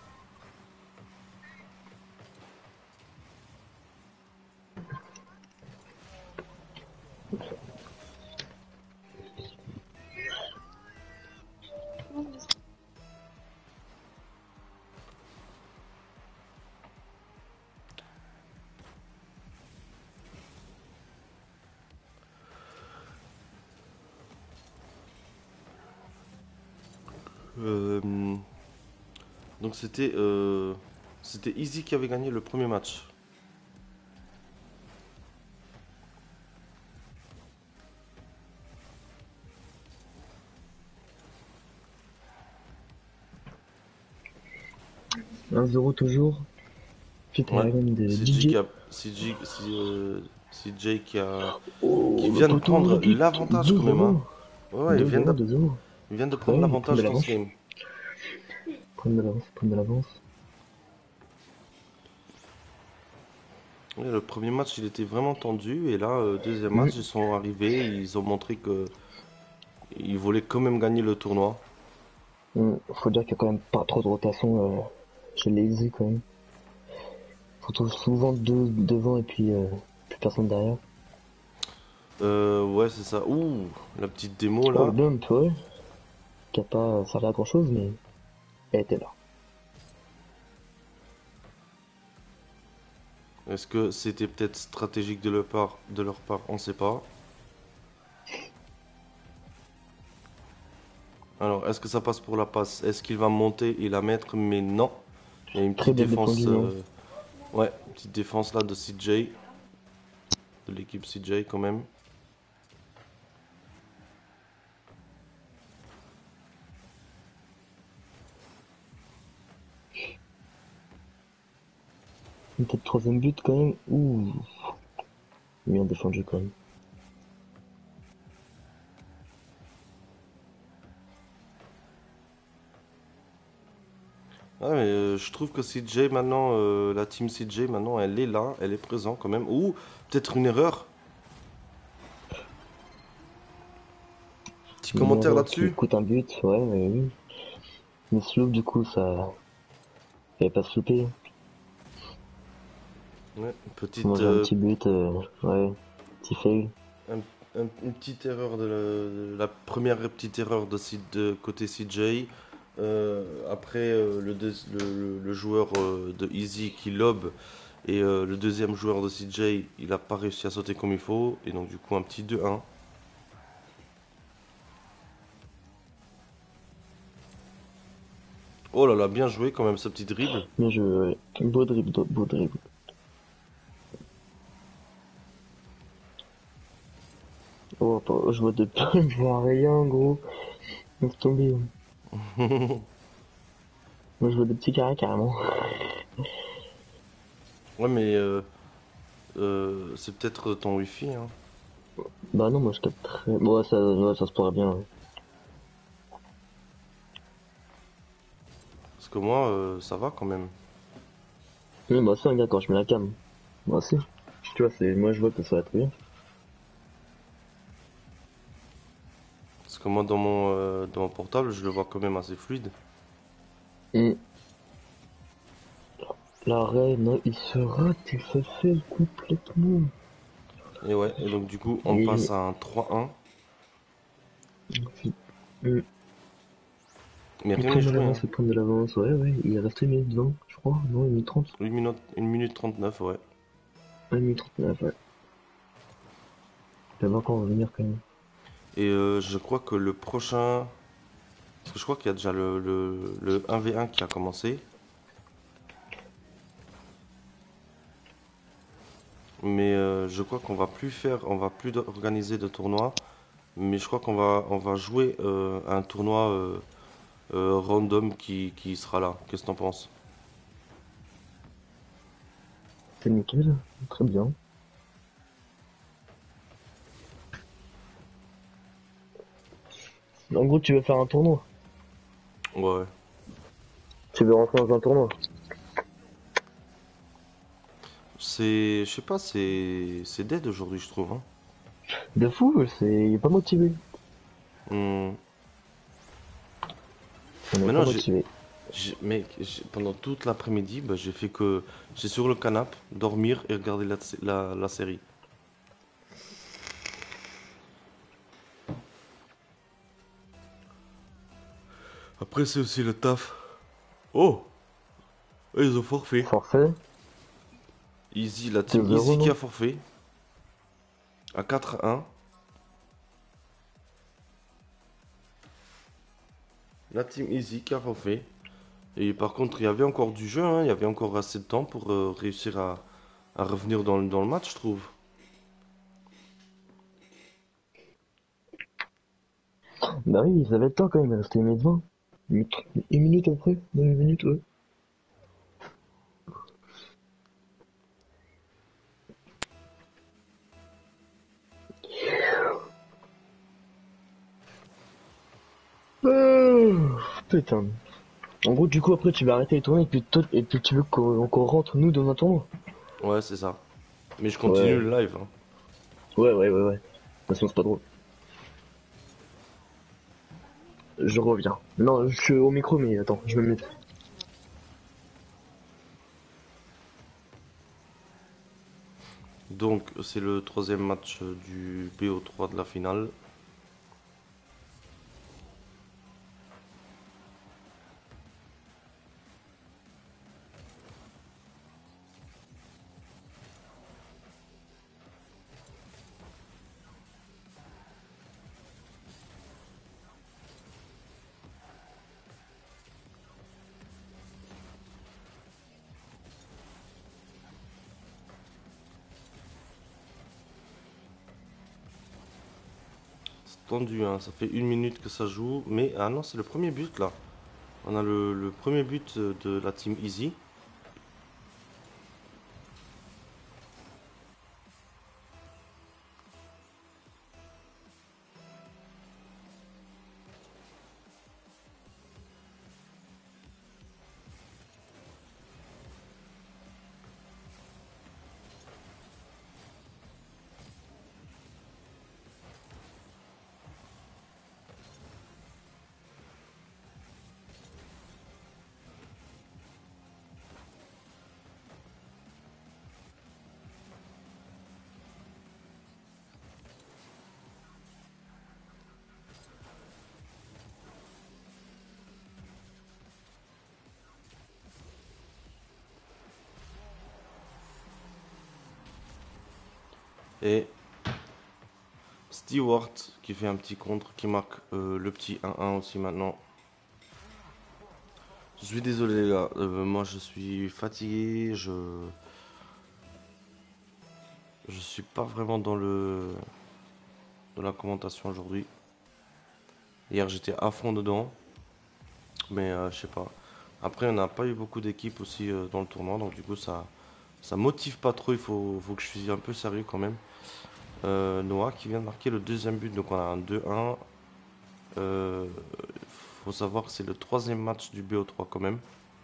Euh, donc c'était Easy qui avait gagné le premier match. Un 0 toujours. Suite à la Ouais. run de CJ DJ. qui a, CJ, CJ qui Oh, le vient de poteau, le prendre but. l'avantage quand même, hein. 2-0. Ouais, ouais, 2-0, 2-0. il vient de Ouais, prendre ils prennent de l'avantage dans ce l'avance. game. Prennent de l'avance, prennent de l'avance. Ouais, le premier match, il était vraiment tendu. Et là, deuxième Mm. match, ils sont arrivés. Ils ont montré que ils voulaient quand même gagner le tournoi. Faut dire qu'il y a quand même pas trop de rotation chez Lazy quand même. retrouve souvent deux devant et puis plus personne derrière. Ouais, c'est ça. Ouh, la petite démo Oh, le là. bump, ouais. Qui a pas servi à grand chose, mais elle était là. Est-ce que c'était peut-être stratégique de leur part? On sait pas. Alors, est-ce que ça passe pour la passe? Est-ce qu'il va monter et la mettre? Mais non. Il y a une Très petite bien défense. défendu, non? Ouais, une petite défense là de CJ. De l'équipe CJ quand même. Peut-être troisième but quand même. Ouh, bien défendu quand même. Ouais, mais je trouve que CJ maintenant, la team CJ maintenant, elle est là, elle est présente quand même. Ou peut-être une erreur. Petit Une commentaire erreur qui là-dessus. coûte un but, ouais, mais oui. Mais slow, du coup, ça avait pas sloopé. Ouais, Moi, petite, j'ai un petit but, ouais, petit fail. un- une petite erreur la première petite erreur de côté CJ. Après le joueur de Easy qui lobe et le deuxième joueur de CJ, il a pas réussi à sauter comme il faut et donc du coup un petit 2-1. Oh là là, bien joué quand même ce petit dribble. Bien joué, ouais. Beau dribble, beau dribble. Oh, je vois de je vois rien, gros. Laisse tomber. Moi, je vois des petits carrés, carrément. Ouais, mais c'est peut-être ton wifi, hein. Bah non, moi, je capte très... Bon, ouais, ça se pourrait bien, ouais. Parce que moi, ça va quand même. Oui, moi aussi, un gars, quand je mets la cam. Moi aussi. Tu vois, moi, je vois que ça va très bien. Parce que moi, dans mon portable, je le vois quand même assez fluide. Et l'arrêt, non, il se rate, il se fait complètement. Et ouais, et donc du coup, on passe Et... à un 3-1. Mm. Mais Il rien n'est prend de joué, l'avance, hein. il prend de l'avance, ouais, ouais. Il est resté une minute 20, je crois. Non, une minute 30. 1 minute 39, ouais. Une minute 39, ouais. Il va encore revenir quand même. Et je crois que le prochain. Parce que je crois qu'il y a déjà le 1v1 qui a commencé. Mais je crois qu'on va plus faire. On va plus organiser de tournoi. Mais je crois on va jouer un tournoi random qui sera là. Qu'est-ce que t'en penses? C'est nickel, très bien. En gros, tu veux faire un tournoi. Ouais. Tu veux rentrer dans un tournoi. Je sais pas, c'est dead aujourd'hui, je trouve, hein. De fou, il est pas motivé. Hmm. On n'est pas Maintenant, motivé. mec, pendant toute l'après-midi, bah, j'ai sur le canapé, dormir et regarder la série. Après, c'est aussi le taf. Oh, ils ont forfait. Forfait, Easy, la team 2-0, Easy qui a non? forfait à 4-1. La team Easy qui a forfait. Et par contre, il y avait encore du jeu, hein, il y avait encore assez de temps pour réussir à revenir dans le match, je trouve. Bah oui, ils avaient le temps quand même, il restait une minute 20. Une minute après, dans une minute, ouais. Putain. En gros, du coup, après, tu vas arrêter les tournois et puis tu veux qu'on rentre, nous, dans un tournoi. Ouais, c'est ça. Mais je continue Ouais, le live, hein. ouais. De toute façon, c'est pas drôle. Je reviens. Non, je suis au micro, mais attends, je me mets. Donc, c'est le troisième match du BO3 de la finale. C'est tendu, hein. Ça fait 1 minute que ça joue. Mais, ah non, c'est le premier but là. On a le premier but de la team Easy. Et Stewart qui fait un petit contre, qui marque le petit 1-1 aussi maintenant. Je suis désolé les gars, moi je suis fatigué, je suis pas vraiment dans la commentation aujourd'hui. Hier j'étais à fond dedans, mais je sais pas. Après on n'a pas eu beaucoup d'équipes aussi dans le tournoi, donc du coup ça motive pas trop, faut que je suis un peu sérieux quand même. Noah qui vient de marquer le deuxième but, donc on a un 2-1. Euh, faut savoir que c'est le troisième match du BO3 quand même.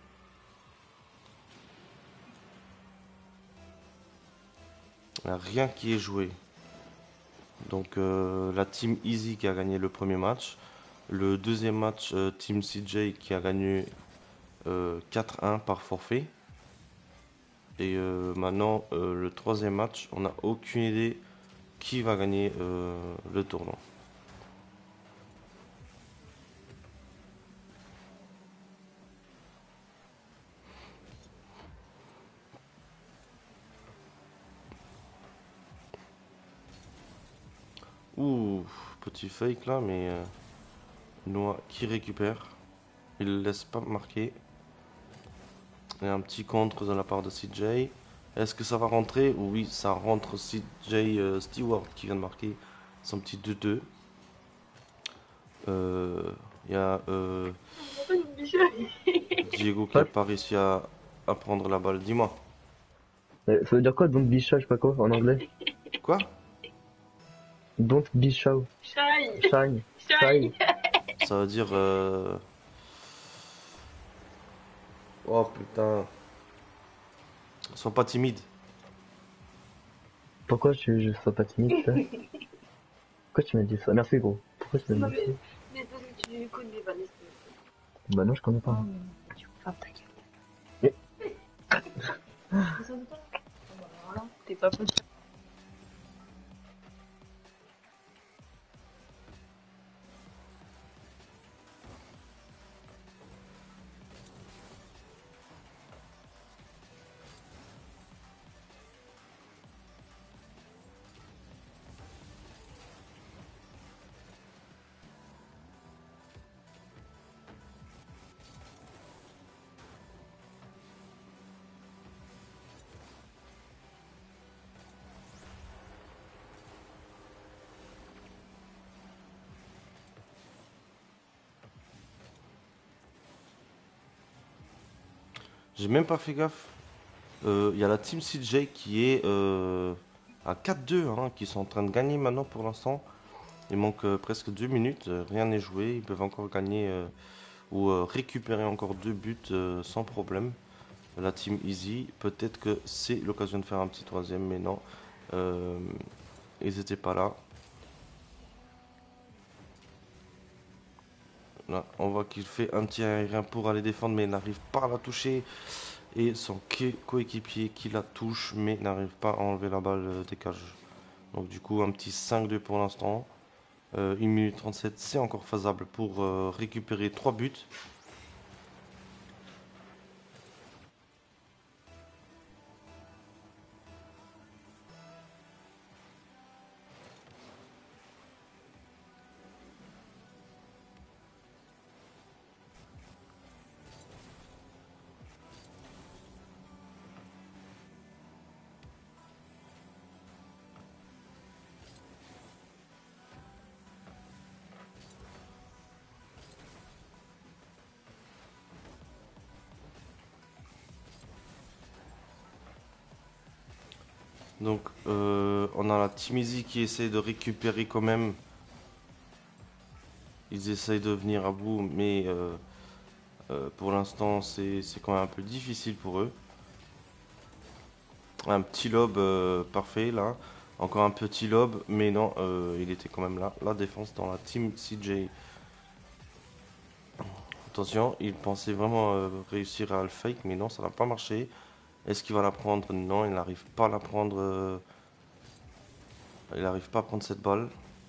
Il n'y a rien qui est joué. Donc la team Easy qui a gagné le premier match. Le deuxième match, team CJ qui a gagné 4-1 par forfait. Et maintenant, le troisième match, on n'a aucune idée qui va gagner le tournoi. Ouh, petit fake là, mais Noah qui récupère. Il ne laisse pas marquer. Et un petit contre de la part de CJ. Est-ce que ça va rentrer? Oui, ça rentre. CJ Stewart qui vient de marquer son petit 2-2. Il y a Diego qui n'a Ouais. pas réussi à prendre la balle. Dis-moi. Ça veut dire quoi, don't be shy, je sais pas quoi, en anglais? Quoi? Don't be shy. Shy. Shy. Shy. Ça veut dire... Oh putain. Sois pas timide. Pourquoi je sois pas timide, ça? Pourquoi tu m'as dit ça? Merci, gros. Pourquoi tu m'as dit ça? Mais parce que tu connais pas les Bah non, je connais pas. Tu vas ta gueule. T'es pas petit. J'ai même pas fait gaffe. Il y a la team CJ qui est à 4-2, hein, qui sont en train de gagner maintenant pour l'instant. Il manque presque 2 minutes, rien n'est joué. Ils peuvent encore gagner ou récupérer encore 2 buts sans problème. La team Easy, peut-être que c'est l'occasion de faire un petit troisième, mais non. Euh, Ils n'étaient pas là. Là, on voit qu'il fait un petit aérien pour aller défendre, mais il n'arrive pas à la toucher. et son coéquipier qui la touche mais n'arrive pas à enlever la balle des cages. Donc du coup un petit 5-2 pour l'instant. 1 minute 37 c'est encore faisable pour récupérer 3 buts. Donc on a la Tunisie qui essaie de récupérer quand même. Ils essayent de venir à bout, mais pour l'instant c'est quand même un peu difficile pour eux. Un petit lob parfait là. Encore un petit lob, mais non, il était quand même là. La défense dans la team CJ. Attention, il pensait vraiment réussir à le fake, mais non, ça n'a pas marché. Est-ce qu'il va la prendre? Non, il n'arrive pas à la prendre. Il n'arrive pas à prendre cette balle.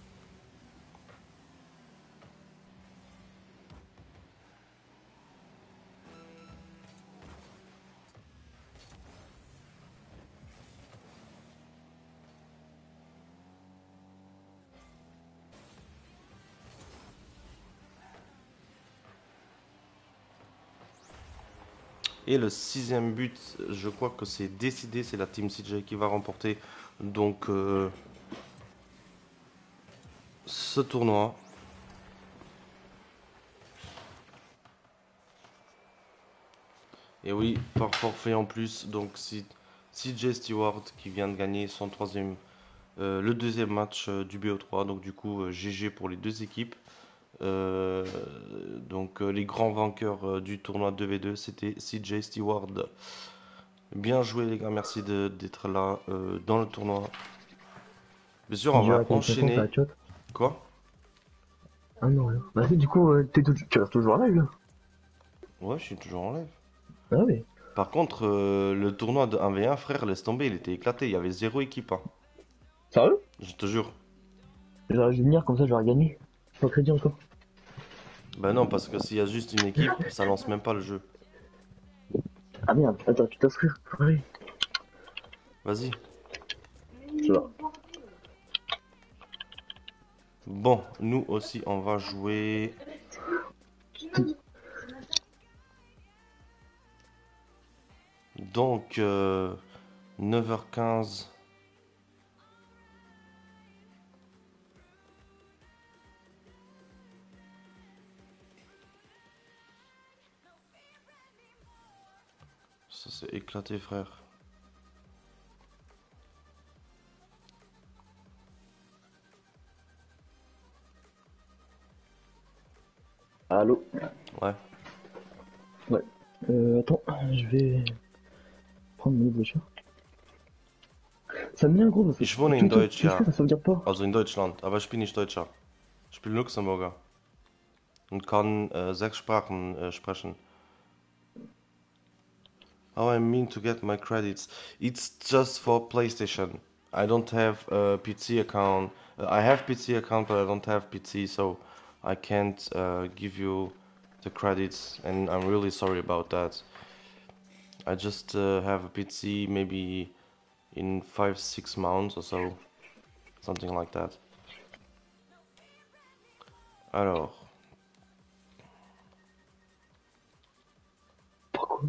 Et le 6e but, je crois que c'est décidé, c'est la team CJ qui va remporter donc ce tournoi. Et oui, par forfait en plus, donc c'est CJ Stewart qui vient de gagner son le deuxième match du BO3, donc du coup GG pour les deux équipes. Donc les grands vainqueurs du tournoi 2v2, c'était CJ Stewart. Bien joué les gars, merci d'être là dans le tournoi. Bien sûr, on Tu joues va à quel content, t'as enchaîner. la chat? Quoi? Ah non, rien. Vas-y, du coup, tu restes toujours en live là? Ouais, je suis toujours en live. Ah oui. Par contre, le tournoi de 1v1, frère, laisse tomber, il était éclaté, il y avait zéro équipe, hein. Sérieux? Je te jure. J'aurais dû venir comme ça, j'aurais gagné. Pas crédit encore. Ben non, parce que s'il y a juste une équipe, ça lance même pas le jeu. Ah merde, attends, tu t'inscrire. Oui. Vas-y. Tu vois. Bon, nous aussi, on va jouer. Donc, 9h15. Ça s'est éclaté, frère. Allô? Ouais. Ouais. Attends, je vais prendre mes voitures. Ça me vient gros parce que Ich wohne in Deutsch, tu sais, ja. ça sauvegarde pas. Also in Deutschland. Aber ich bin nicht Deutscher. Ich bin Luxemburger. Und kann 6 Sprachen sprechen. How I mean to get my credits? It's just for PlayStation. I don't have a PC account. I have PC account, but I don't have PC, so I can't give you the credits, and I'm really sorry about that. I just have a PC maybe in 5-6 months or so, something like that. Alors, Pourquoi?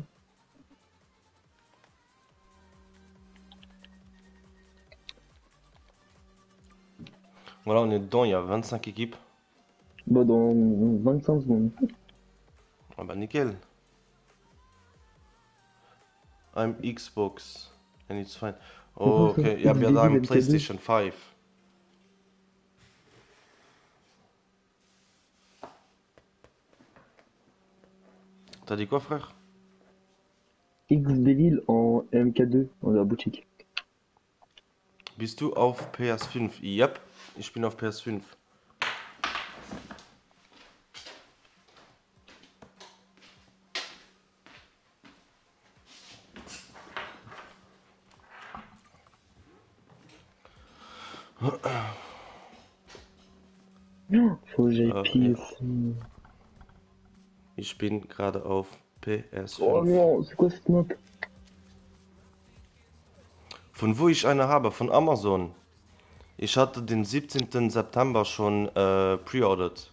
voilà, on est dedans, il y a 25 équipes. Bah dans 25 secondes. Ah bah nickel. I'm Xbox, and it's fine. C'est quoi Oh, ça? okay, ja, but XBD I'm MK2? PlayStation 5. T'as dit quoi, frère? XBD en MK2 dans la boutique. Bist du auf PS5? Yep, ich bin auf PS5. Faut que j'aille Ja. PSN. Ich bin gerade auf PS5. Oh non, c'est quoi cette map? Von wo ich eine habe? Von Amazon. Ich hatte den 17. September schon pre-ordered.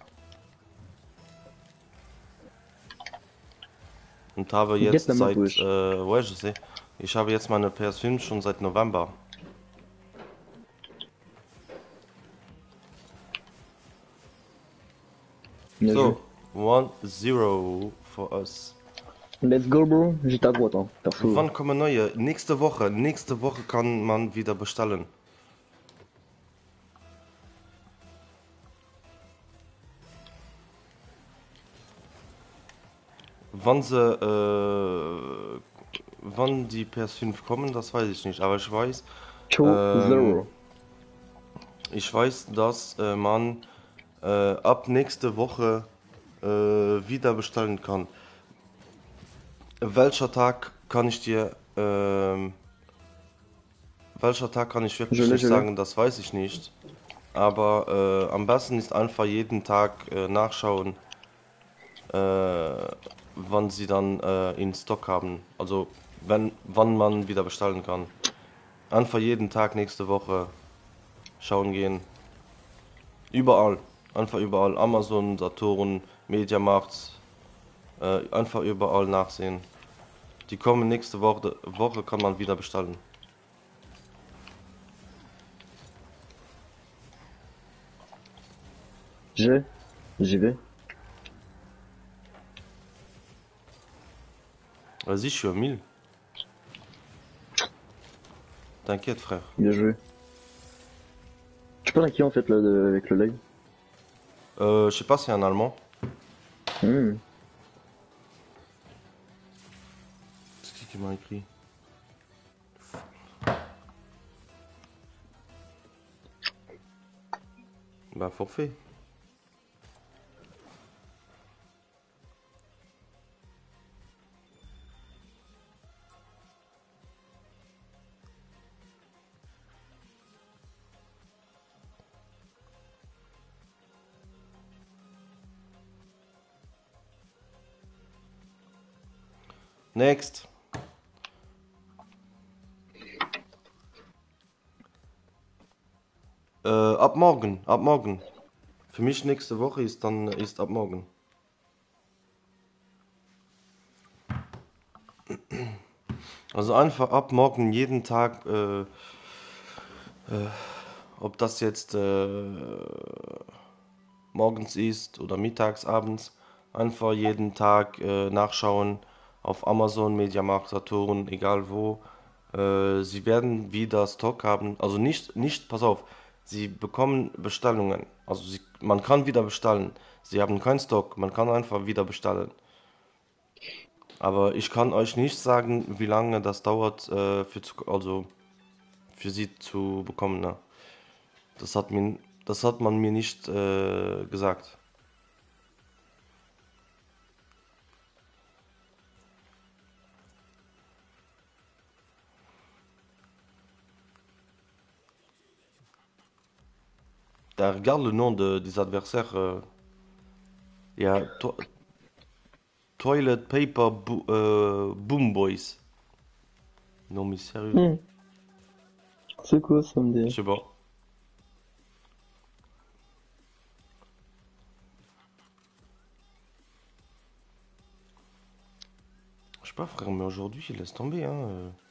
Und habe Get jetzt la map, seit, wesh. ouais, je sais. Ich habe jetzt meine PS5 schon seit November. Bien So, 1-0 for us. joué. Let's go, bro. J'étais à droite, hein, perso. Wann kommen neue? Nächste Woche. Nächste Woche kann man wieder bestellen. Wann die PS5 kommen, das weiß ich nicht. Aber ich weiß, Zero. dass man ab nächste Woche wieder bestellen kann. Welcher Tag kann ich dir, welcher Tag kann ich wirklich nicht sagen, das weiß ich nicht. Aber am besten ist einfach jeden Tag nachschauen, wann sie dann in Stock haben. Also wann man wieder bestellen kann. Einfach jeden Tag nächste Woche schauen gehen. Überall. Einfach überall. Amazon, Saturn, Mediamarkt. Einfach überall nachsehen. Die kommen nächste Woche kann man wieder bestellen. J'y vais. Vas-y, je suis à 1000. T'inquiète, frère. Bien joué. Tu parles à qui en fait là avec le live? Je sais pas, c'est un Allemand. Hmm. C'est qui m'a écrit? Bah, forfait. Next. Ab morgen, ab morgen. Für mich nächste Woche ist ab morgen. Also einfach ab morgen jeden Tag, ob das jetzt morgens ist oder mittags, abends, einfach jeden Tag nachschauen auf Amazon, Mediamarkt, Saturn, egal wo. Sie werden wieder Stock haben, also nicht, pass auf, sie bekommen Bestellungen, also man kann wieder bestellen. Sie haben keinen Stock, man kann einfach wieder bestellen. Aber ich kann euch nicht sagen, wie lange das dauert, also für sie zu bekommen. Ne? Das hat man mir nicht gesagt. Regarde le nom des adversaires. Il y a Toilet Paper Boom Boys. Non mais sérieux. Hmm. C'est quoi ça me Je dit? sais pas. Je sais pas frère, mais aujourd'hui, laisse tomber. Hein.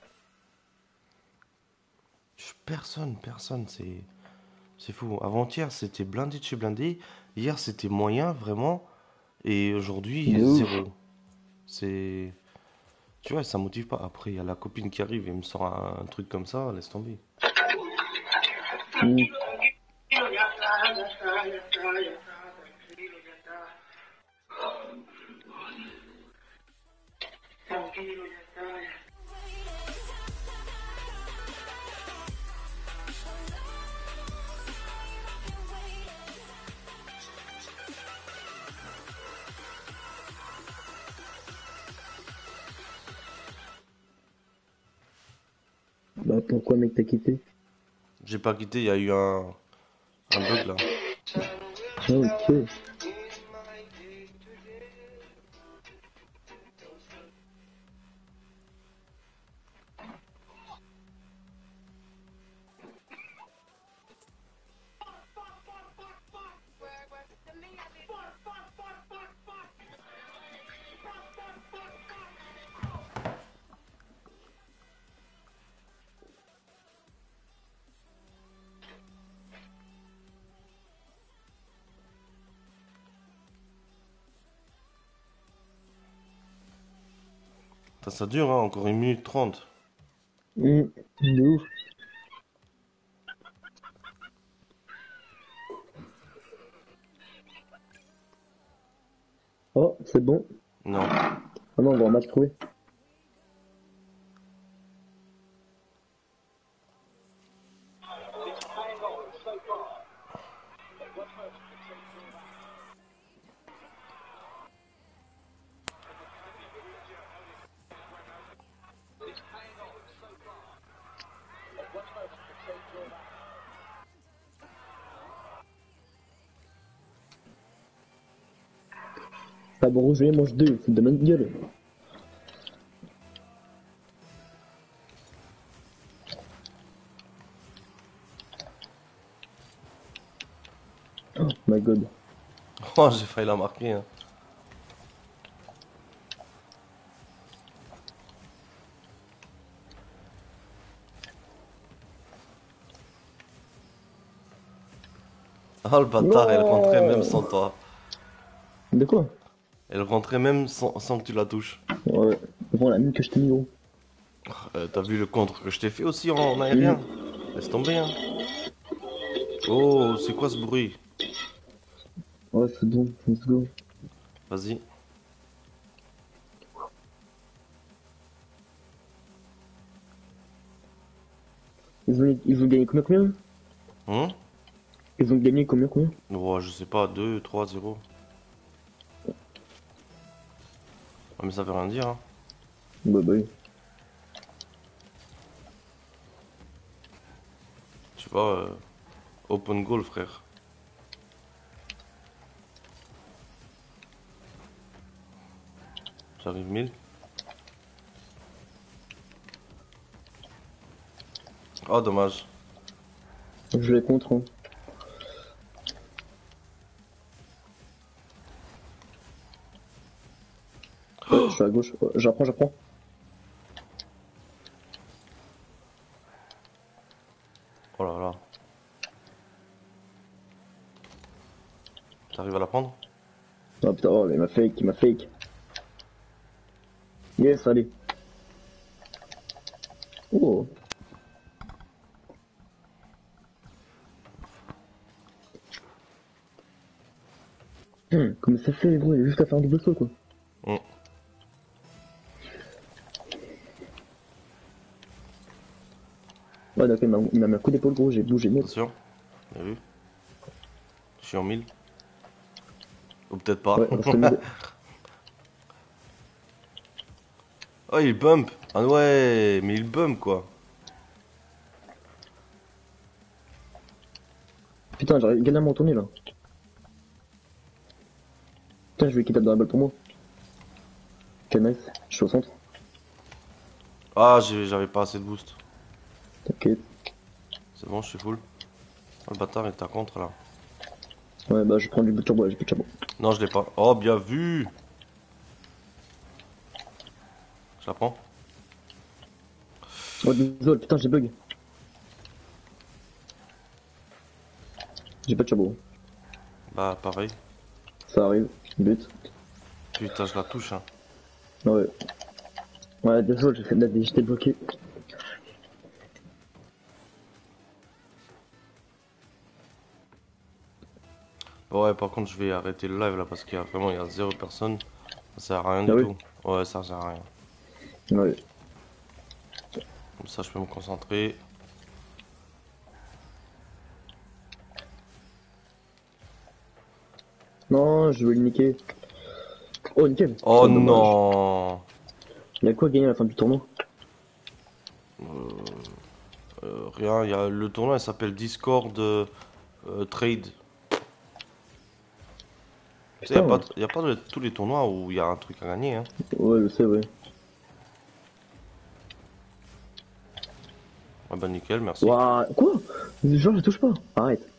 Personne, c'est fou. Avant-hier, c'était blindé de chez blindé. Hier, c'était moyen, vraiment. Et aujourd'hui, De ouf. zéro. C'est... Tu vois, ça motive pas. Après, il y a la copine qui arrive et me sort un truc comme ça, laisse tomber. Hmm. Bah pourquoi mec t'as quitté? J'ai pas quitté, il y a eu un bug là. Ah, ok. Putain, ça dure, hein, encore 1 minute 30. De ouf. Oh, c'est bon. Non. Ah non, on va un match trouvé. Ah bon, rouge, mange deux, c'est de ma gueule. Oh my god. Oh, j'ai failli la marquer, hein. Oh le bâtard, elle rentrait même sans Non. toi. De quoi? Elle rentrait même sans que tu la touches. Ouais, devant la mine que je t'ai mis, gros. T'as vu le contre que je t'ai fait aussi en Hum. aérien? Laisse tomber, hein. Oh, c'est quoi ce bruit? Ouais, c'est bon, let's go. Vas-y. Ils ont gagné combien? Hum? Ils ont gagné combien? Oh, je sais pas, 2, 3, 0. Ah, mais ça veut rien dire, hein. Bah oui. Tu vois, open goal, frère. J'arrive 1000. Oh, dommage. Je les contre, hein. Ouais, je suis à gauche. Ouais, j'apprends. Oh là là. T'arrives à la prendre? Ah putain, oh, mais il m'a fake. Yes, allez. Oh. Comment ça fait, gros? Il a juste à faire un double saut, quoi. Hum. Ouais, d'accord, il m'a mis un coup d'épaule, gros, j'ai bougé net. Attention. T'as vu? Je suis en 1000. Ou peut-être pas. Ouais, reste au milieu. Oh, il bump. Ah ouais, mais il bump quoi. Putain, j'arrive galère à m'en tourner, là. Putain, je vais qu'il tape dans la balle pour moi. Ok, nice. Je suis au centre. Ah, j'avais pas assez de boost. T'inquiète. C'est bon, je suis full. Oh, le bâtard, il est à contre là. Ouais, bah, je prends du bout de turbo, là, j'ai plus de turbo. Non, je l'ai pas. Oh, bien vu. Je la prends. Oh, désolé, putain, j'ai bug. J'ai pas de turbo. Bah, pareil. Ça arrive. But. Putain, je la touche, hein. Ouais. Ouais, désolé, j'ai fait de la D, j'étais bloqué. Ouais, par contre, je vais arrêter le live là parce qu'il y a vraiment il y a 0 personne. Ça sert à rien Ah du oui? tout. Ouais, ça sert à rien. Ouais. Comme ça, je peux me concentrer. Non, je veux le niquer. Oh, nickel. Oh Dommage. non. Il a quoi gagné à la fin du tournoi? Rien, le tournoi il s'appelle Discord Trade. Tu sais, Putain, ouais. y a pas de tous les tournois où il y a un truc à gagner, hein. Ouais, je sais, ouais. Ah bah nickel, merci. Ouah, quoi? Genre, je touche pas. Arrête.